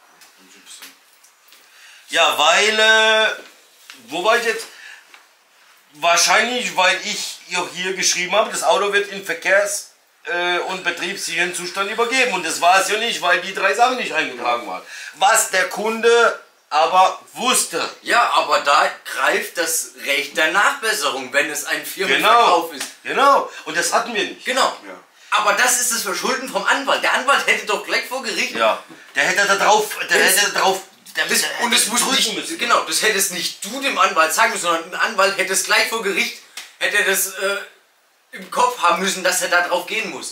S1: Ja, weil, äh, wo war ich jetzt? Wahrscheinlich, weil ich ihr hier geschrieben habe, das Auto wird in Verkehrs- äh, und betriebssicheren Zustand übergeben. Und das war es ja nicht, weil die drei Sachen nicht eingetragen waren. Was der Kunde aber wusste.
S3: Ja, aber da greift das Recht der Nachbesserung, wenn es ein Firmenverkauf
S1: Genau,
S3: ist.
S1: genau. Und das hatten wir nicht.
S3: Genau.
S2: Ja.
S3: Aber das ist das Verschulden vom Anwalt. Der Anwalt hätte doch gleich vor Gericht.
S1: Ja, der hätte da drauf, der
S3: Das-
S1: hätte da drauf, der
S3: Das,
S1: der
S3: und
S1: hätte
S3: es muss
S1: drücken
S3: nicht,
S1: müssen.
S3: genau, das hätte es nicht du dem Anwalt sagen müssen, sondern ein Anwalt hätte es gleich vor Gericht, hätte er das äh, im Kopf haben müssen, dass er da drauf gehen muss.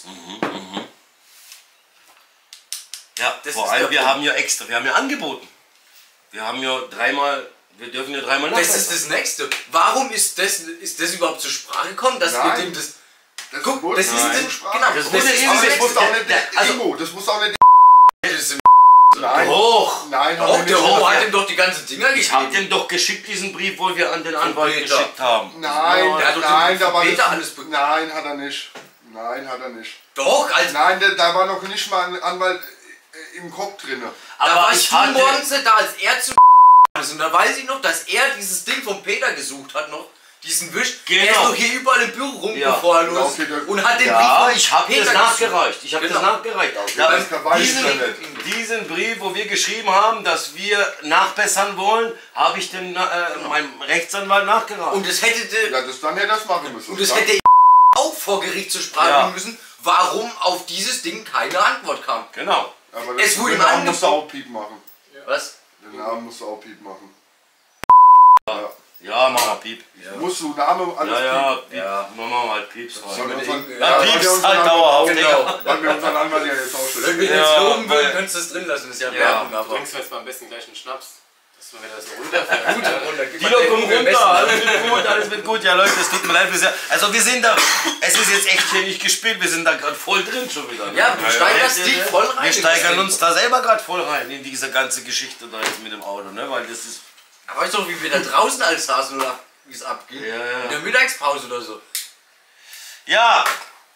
S1: Ja,
S3: Das
S1: vor
S3: ist
S1: allem,
S3: der
S1: wir
S3: Punkt.
S1: haben ja extra, wir haben ja angeboten. Wir haben ja dreimal, wir dürfen ja dreimal
S3: Das
S1: nachbessern.
S3: ist das Nächste. Warum ist das, ist das überhaupt zur Sprache gekommen, dass
S2: Nein.
S3: wir dem das...
S2: Das
S3: Guck,
S2: wurde
S3: das ist
S2: nicht
S3: das-
S2: zur Sprache.
S3: genau,
S1: das
S3: das
S1: wurde
S3: ist
S1: eben
S2: Aber
S3: das
S2: das muss
S3: Nächste.
S2: auch nicht
S1: Der-
S2: der
S1: also-
S2: Ingo, das muss auch nicht...
S3: Das ist
S2: Nein,
S1: Doch!
S2: nein, hat
S3: Doch,
S2: er
S3: der
S2: nicht
S3: Ho
S2: gesagt.
S3: hat ihm doch die ganzen Dinger
S1: Ich habe
S3: gegeben.
S1: dem doch geschickt, diesen Brief, wo wir an den Anwalt
S3: Peter.
S1: geschickt haben.
S2: Nein,
S3: Der hat doch
S2: nein,
S3: den
S2: da war
S3: Peter
S2: das,
S3: alles be-
S2: nein, hat er nicht. Nein, hat er nicht.
S3: Doch, als
S2: Nein, da, da war noch nicht mal ein Anwalt äh, im Kopf drin.
S3: da
S1: Aber
S3: warst
S1: ich
S3: du
S1: hatte,
S3: morgens nicht da, als er zu ist. Und da weiß ich noch, dass er dieses Ding von Peter gesucht hat noch. Diesen Wisch.
S1: Genau.
S3: Er ist doch hier überall im Büro rumgefahren
S2: Ja,
S3: los
S2: okay, der-
S3: und hat den
S1: ja,
S3: Brief von
S1: ich habe
S3: Peter
S1: das
S3: gesucht.
S1: nachgereicht. Ich habe
S3: Genau.
S1: das nachgereicht.
S2: Ja, das
S1: Da,
S2: weiß ich
S1: diesen,
S2: ja nicht.
S1: diesen Brief, wo wir geschrieben haben, dass wir nachbessern wollen, habe ich dem, äh, meinem Rechtsanwalt nachgereicht.
S3: Und das hätte de,
S2: Ja, das dann hätte das machen müssen.
S3: und das
S2: Dann-
S3: hätte auch vor Gericht zur Sprache
S1: Ja.
S3: bringen müssen, warum auf dieses Ding keine Antwort kam.
S1: genau.
S2: Aber
S3: es
S2: das,
S3: wurde
S2: den
S3: ihm
S2: Namen musst du
S3: angeboten.
S2: auch Piep machen.
S3: Was?
S2: Den Namen musst du auch Piep machen. Ja.
S1: Ja, mach mal Piep.
S2: Musst du Name alles
S1: Ja, ja,
S2: Piep.
S1: Piep. Machen wir mal Pieps
S2: Weil
S1: rein.
S2: wir unseren-
S3: Ja,
S1: Ja,
S2: weil wir
S1: Pieps
S2: unseren
S1: halt
S2: Anwalt-
S1: dauerhaft,
S3: Genau.
S1: Digga.
S2: Weil wir unseren Anwalt ja jetzt auch
S3: Wenn
S2: schlecht.
S3: wir
S1: Ja,
S3: jetzt loben
S1: weil-
S3: würden, könntest du es drin lassen. Das ist ja,
S1: Ja,
S3: Werbung,
S4: Du
S3: aber...
S4: trinkst jetzt mal am besten gleich einen Schnaps, dass man wieder so runterfährt.
S3: Gut, runter. Gib
S1: Die
S3: mal
S1: Leute
S3: den
S1: kommen
S3: Kuchen am besten.
S1: runter, alles wird gut, alles wird gut. Ja Leute, es tut mir leid, wir sind, also wir sind da, es ist jetzt echt hier nicht gespielt, wir sind da gerade voll drin schon wieder. ne?
S3: Ja, du steigerst
S1: ja,
S3: dich
S1: ja.
S3: voll rein.
S1: Wir
S3: in das
S1: steigern
S3: Ding.
S1: uns da selber gerade voll rein in diese ganze Geschichte da jetzt mit dem Auto, ne? Weil das ist,
S3: Aber weißt du, wie wir da draußen alles saßen oder wie es abging?
S1: Ja, ja.
S3: In der Mittagspause oder so.
S1: ja,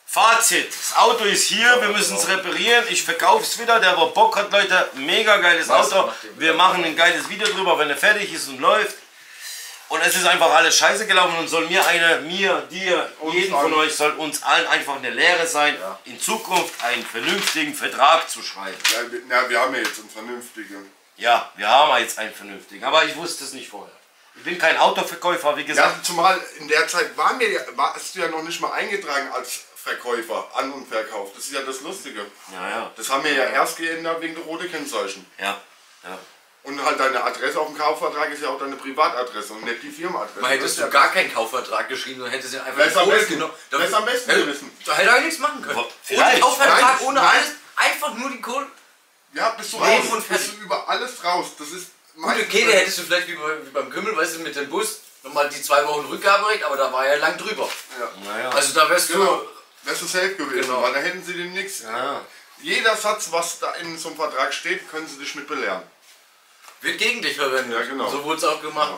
S1: Fazit, das Auto ist hier, wir müssen es reparieren, ich verkaufe es wieder, der, der Bock hat, Leute, mega geiles Auto, wir machen ein geiles Video drüber, wenn er fertig ist und läuft. Und es ist einfach alles scheiße gelaufen und soll mir eine, mir, dir,
S2: Uns
S1: jeden
S2: allen.
S1: von euch, soll uns allen einfach eine Lehre sein,
S3: Ja.
S1: in Zukunft einen vernünftigen Vertrag zu schreiben.
S2: Ja, wir, na, wir haben ja jetzt einen vernünftigen.
S1: Ja, wir haben jetzt einen vernünftigen, aber ich wusste es nicht vorher. Ich bin kein Autoverkäufer, wie gesagt.
S2: Ja, zumal in der Zeit war mir, ja- warst du ja noch nicht mal eingetragen als Verkäufer, An- und Verkauf. Das ist ja das Lustige.
S1: Ja, ja,
S2: Das haben wir ja erst geändert wegen der roten Kennzeichen.
S1: ja, ja.
S2: Und halt deine Adresse auf dem Kaufvertrag ist ja auch deine Privatadresse und nicht die Firmenadresse.
S3: Man hättest
S2: Das ist
S3: du
S2: ja
S3: gar keinen Kaufvertrag geschrieben, dann hättest du einfach
S2: Wer ist am
S3: Fotos
S2: besten?
S3: genommen.
S2: Wer ist am besten
S3: Hätte-
S2: gewesen?
S3: Da hätte er nichts machen können.
S1: Vielleicht.
S3: Ohne Kaufvertrag,
S2: Nein,
S3: ohne
S2: nein.
S3: alles, einfach nur die Kohle.
S2: Ja, bist du
S3: Nee,
S2: raus.
S3: und
S2: Bist
S3: fertig.
S2: du über alles raus. Das ist
S3: Gut,
S2: meistens-
S3: okay, da hättest du vielleicht wie, bei, wie beim Kümmel, weißt du, mit dem Bus nochmal die zwei Wochen Rückgaberecht, aber da war er lang drüber.
S2: Ja.
S1: Naja.
S3: Also da wärst
S2: Genau.
S3: du.
S2: Wärst du safe gewesen,
S3: Genau.
S2: weil da hätten sie dir nichts.
S1: Ja.
S2: Jeder Satz, was da in so einem Vertrag steht, können sie dich mit belehren.
S3: Wird gegen dich verwendet.
S2: Ja, genau.
S3: So wurde es auch gemacht.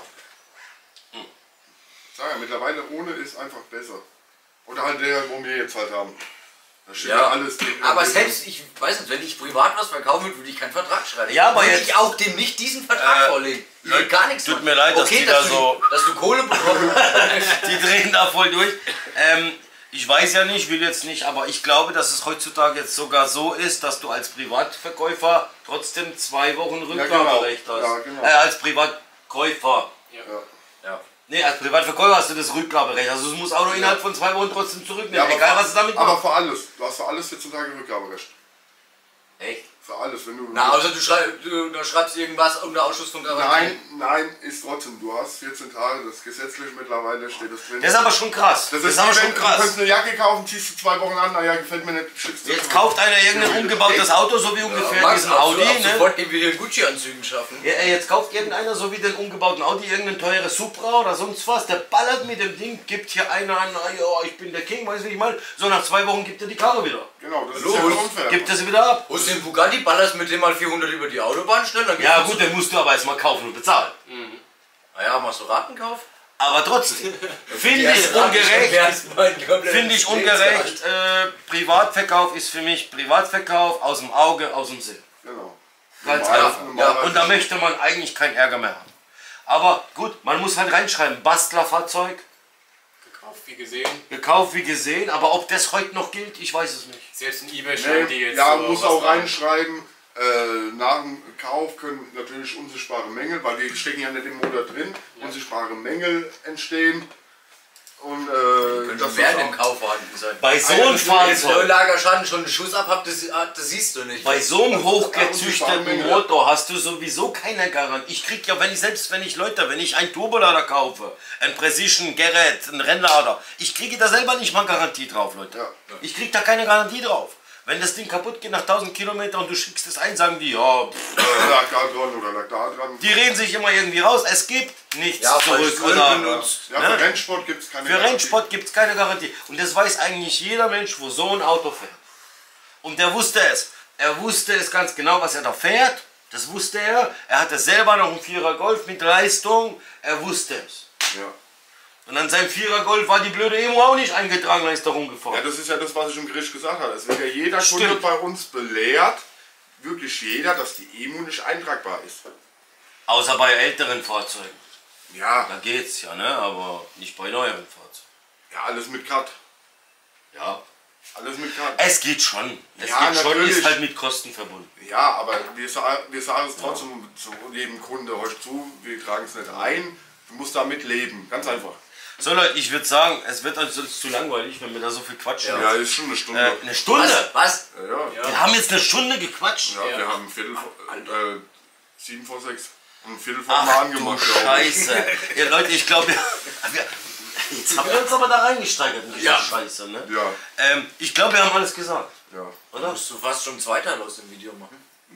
S2: Sag ja, mittlerweile ohne ist einfach besser. Oder halt der, wo wir jetzt halt haben. Da steht
S3: Ja,
S2: ja alles drin.
S3: aber selbst, ich weiß nicht, wenn ich privat was verkaufen würde, würde ich keinen Vertrag schreiben.
S1: Ja, aber
S3: würde
S1: jetzt-
S3: ich auch dem nicht diesen Vertrag
S1: Äh,
S3: vorlegen. Ich will gar nichts
S1: tut
S3: machen.
S1: mir leid, dass
S3: okay,
S1: die da
S3: dass du,
S1: so-
S3: dass du Kohle bekommst.
S1: Die drehen da voll durch. Ähm, ich weiß ja nicht, will jetzt nicht, aber ich glaube, dass es heutzutage jetzt sogar so ist, dass du als Privatverkäufer trotzdem zwei Wochen Rückgaberecht
S2: genau.
S1: hast.
S2: Ja, genau.
S1: Äh, als Privatkäufer.
S2: Ja.
S3: Ja.
S1: Nee, als Privatverkäufer hast du das Rückgaberecht. Also es muss Auto innerhalb von zwei Wochen trotzdem zurücknehmen.
S2: Ja, aber
S1: Egal
S2: für-
S1: was du damit
S2: Aber
S1: machst.
S2: für alles. Du hast für alles vierzehn Tage Rückgaberecht.
S1: Echt?
S2: Für alles. Wenn du.
S3: Na, außer du, schrei du, du schreibst irgendwas unter Ausschuss von Garantie.
S2: Nein, nein, ist trotzdem. Du hast vierzehn Tage, das gesetzlich mittlerweile steht das drin.
S1: Das ist aber schon krass. Das, ist aber
S2: wie
S1: schon
S2: wenn, Du
S1: krass.
S2: kannst eine Jacke kaufen, ziehst du zwei Wochen an, naja, gefällt mir nicht, schickst du
S1: Jetzt
S2: zurück.
S1: kauft einer irgendein umgebautes Auto, so wie ungefähr
S3: Max,
S1: diesen
S3: ab,
S1: Audi.
S3: ab
S1: Ne?
S3: sofort gehen wir hier in Gucci-Anzügen schaffen.
S1: Ja, ey, jetzt kauft irgendeiner so wie den umgebauten Audi irgendein teures Supra oder sonst was, der ballert mit dem Ding, gibt hier einer an, ah, ja, ich bin der King, weiß nicht mal, so nach zwei Wochen gibt er die Karre wieder.
S2: Genau, das
S3: Los.
S2: ist ja unfair.
S1: Gibt er sie wieder ab.
S3: Holst den Bugatti, ballerst mit dem mal vierhundert über die Autobahn schnell, dann
S1: Ja
S3: geht's
S1: gut, den musst du aber erstmal kaufen und bezahlen.
S3: Naja, machst du Ratenkauf?
S1: Aber trotzdem, finde ich ungerecht, finde ich ungerecht, äh, Privatverkauf ist für mich Privatverkauf aus dem Auge, aus dem Sinn.
S2: Genau.
S1: Ganz
S2: Normal-
S1: einfach.
S2: normal-
S1: Ja, und da möchte man eigentlich keinen Ärger mehr haben. Aber gut, man muss halt reinschreiben, Bastlerfahrzeug,
S4: Gekauft, wie gesehen.
S1: gekauft wie gesehen, aber ob das heute noch gilt, ich weiß es nicht.
S4: Selbst ein Ebay-Schein, die
S2: Nee,
S4: jetzt.
S2: ja,
S4: so
S2: muss
S4: was
S2: auch
S4: haben.
S2: reinschreiben, äh, nach dem Kauf können natürlich unsichtbare Mängel, weil die stecken ja nicht im Motor drin, unsichtbare Mängel entstehen. Und äh,
S3: Könnte
S2: das
S3: während
S2: ist
S3: dem
S2: auch-
S3: Kauf vorhanden sein.
S1: Bei so
S2: Einer
S1: einem
S2: ist
S3: Wenn
S1: Fahrzeug,
S3: Neulagerschaden schon einen Schuss abhabt, das, das siehst du nicht.
S1: bei so einem
S2: unsichtbare
S1: hochgezüchteten
S2: Mängel.
S1: Motor hast du sowieso keine Garantie. Ich krieg ja, wenn ich selbst wenn ich Leute, wenn ich einen Turbolader kaufe, ein Precision Garrett, einen Rennlader, ich kriege da selber nicht mal Garantie drauf, Leute.
S2: Ja.
S1: Ich krieg da keine Garantie drauf. Wenn das Ding kaputt geht nach tausend Kilometern und du schickst es ein, sagen die, ja, pff,
S2: Äh, lag da dran oder lag da dran.
S1: die reden sich immer irgendwie raus. Es gibt nichts
S3: Ja, falls
S1: zurück.
S3: Öl
S1: Oder
S3: benutzt.
S2: Ja,
S1: Ne?
S2: für Rennsport gibt es keine
S1: für
S2: Garantie.
S1: Rennsport gibt es keine Garantie. Und das weiß eigentlich jeder Mensch, wo so ein Auto fährt. Und der wusste es. Er wusste es ganz genau, was er da fährt. Das wusste er. Er hatte selber noch einen Vierer Golf mit Leistung. Er wusste es.
S2: Ja.
S1: Und an seinem Vierer Golf war die blöde Emo auch nicht eingetragen, da ist er
S2: Ja,
S1: rumgefahren.
S2: das ist ja das, was ich im Gericht gesagt habe. Es wird ja jeder
S1: Stimmt.
S2: Kunde bei uns belehrt, wirklich jeder, dass die E M U nicht eintragbar ist.
S1: Außer bei älteren Fahrzeugen.
S2: Ja,
S1: Da geht's ja, ne? Aber nicht bei neueren Fahrzeugen.
S2: ja alles mit Cut.
S1: Ja.
S2: Alles mit Cut.
S1: Es geht schon. Es
S2: Ja,
S1: geht schon,
S2: natürlich.
S1: ist halt mit Kosten verbunden.
S2: Ja, aber wir, sa wir sagen es trotzdem zu jedem Kunde euch zu, wir tragen es nicht ein. Du musst damit leben, ganz einfach.
S1: So Leute, ich würde sagen, es wird uns sonst zu langweilig, wenn wir da so viel quatschen.
S2: Ja, ist schon eine Stunde.
S1: Äh, eine Stunde?
S3: Was? Was?
S2: Ja, ja.
S1: Wir haben jetzt eine Stunde gequatscht.
S2: Ja, wir haben Viertel vor, äh, sieben vor sechs und ein Viertel vor mal
S1: Ach
S2: angemacht.
S1: du
S2: glaub ich.
S1: Scheiße. Ja Leute, ich glaube, wir, wir, jetzt haben wir uns aber da reingesteigert in diese
S3: Ja.
S1: Scheiße. Ne?
S2: Ja,
S1: Ähm, ich glaube, wir haben alles gesagt.
S2: ja.
S1: Oder?
S3: Musst du fast schon zwei Teile aus dem Video machen.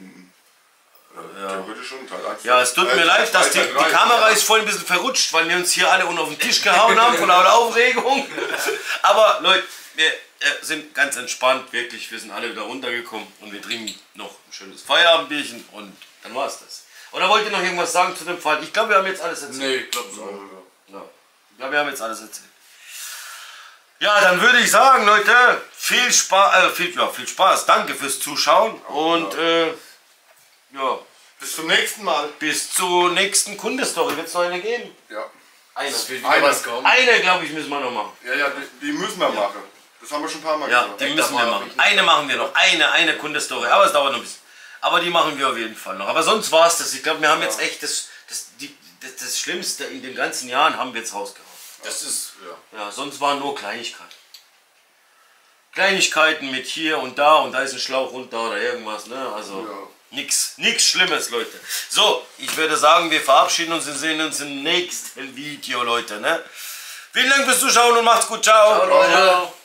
S2: Theoretisch schon Teil eins.
S1: Ja, es tut mir
S2: Äh,
S1: leid, dass die,
S2: Teil drei.
S1: die Kamera ist vorhin ein bisschen verrutscht, weil wir uns hier alle unten auf den Tisch gehauen haben von lauter Aufregung. Aber Leute, wir äh, sind ganz entspannt, wirklich. Wir sind alle wieder runtergekommen und wir trinken noch ein schönes Feierabendbierchen und dann war es das. Oder wollt ihr noch irgendwas sagen zu dem Fall? Ich glaube, wir haben jetzt alles erzählt.
S3: Nee, ich glaube so.
S1: Ja. Ich glaube, wir haben jetzt alles erzählt. Ja, dann würde ich sagen, Leute, viel Spaß, äh, viel, ja, viel Spaß. Danke fürs Zuschauen und äh, ja,
S2: Bis zum nächsten Mal.
S1: bis zur nächsten Kundenstory. Wird es noch eine geben?
S2: Ja.
S1: Eine.
S3: Es wird wieder
S2: Eine.
S3: was kommen.
S1: Eine, glaube ich, müssen wir noch machen.
S2: Ja, ja, die, die müssen wir machen. Das haben wir schon ein paar Mal
S1: Ja,
S2: gesagt.
S1: die
S3: Denk
S1: müssen
S3: da
S1: wir
S3: mal,
S1: machen.
S3: ob ich nicht-
S1: Eine machen wir noch. Eine, eine Kundenstory. Aber es dauert noch ein bisschen. Aber die machen wir auf jeden Fall noch. Aber sonst war es das. Ich glaube, wir haben jetzt echt das, das, die, das, das Schlimmste in den ganzen Jahren haben wir jetzt rausgehauen.
S3: Das ist, ja.
S1: Ja, sonst waren nur Kleinigkeiten. Kleinigkeiten mit hier und da und da ist ein Schlauch runter oder irgendwas, ne? Also
S2: Ja.
S1: nix, nix Schlimmes, Leute. So, ich würde sagen, wir verabschieden uns und sehen uns im nächsten Video, Leute, ne? Vielen Dank fürs Zuschauen und macht's gut. Ciao.
S3: Ciao, Leute.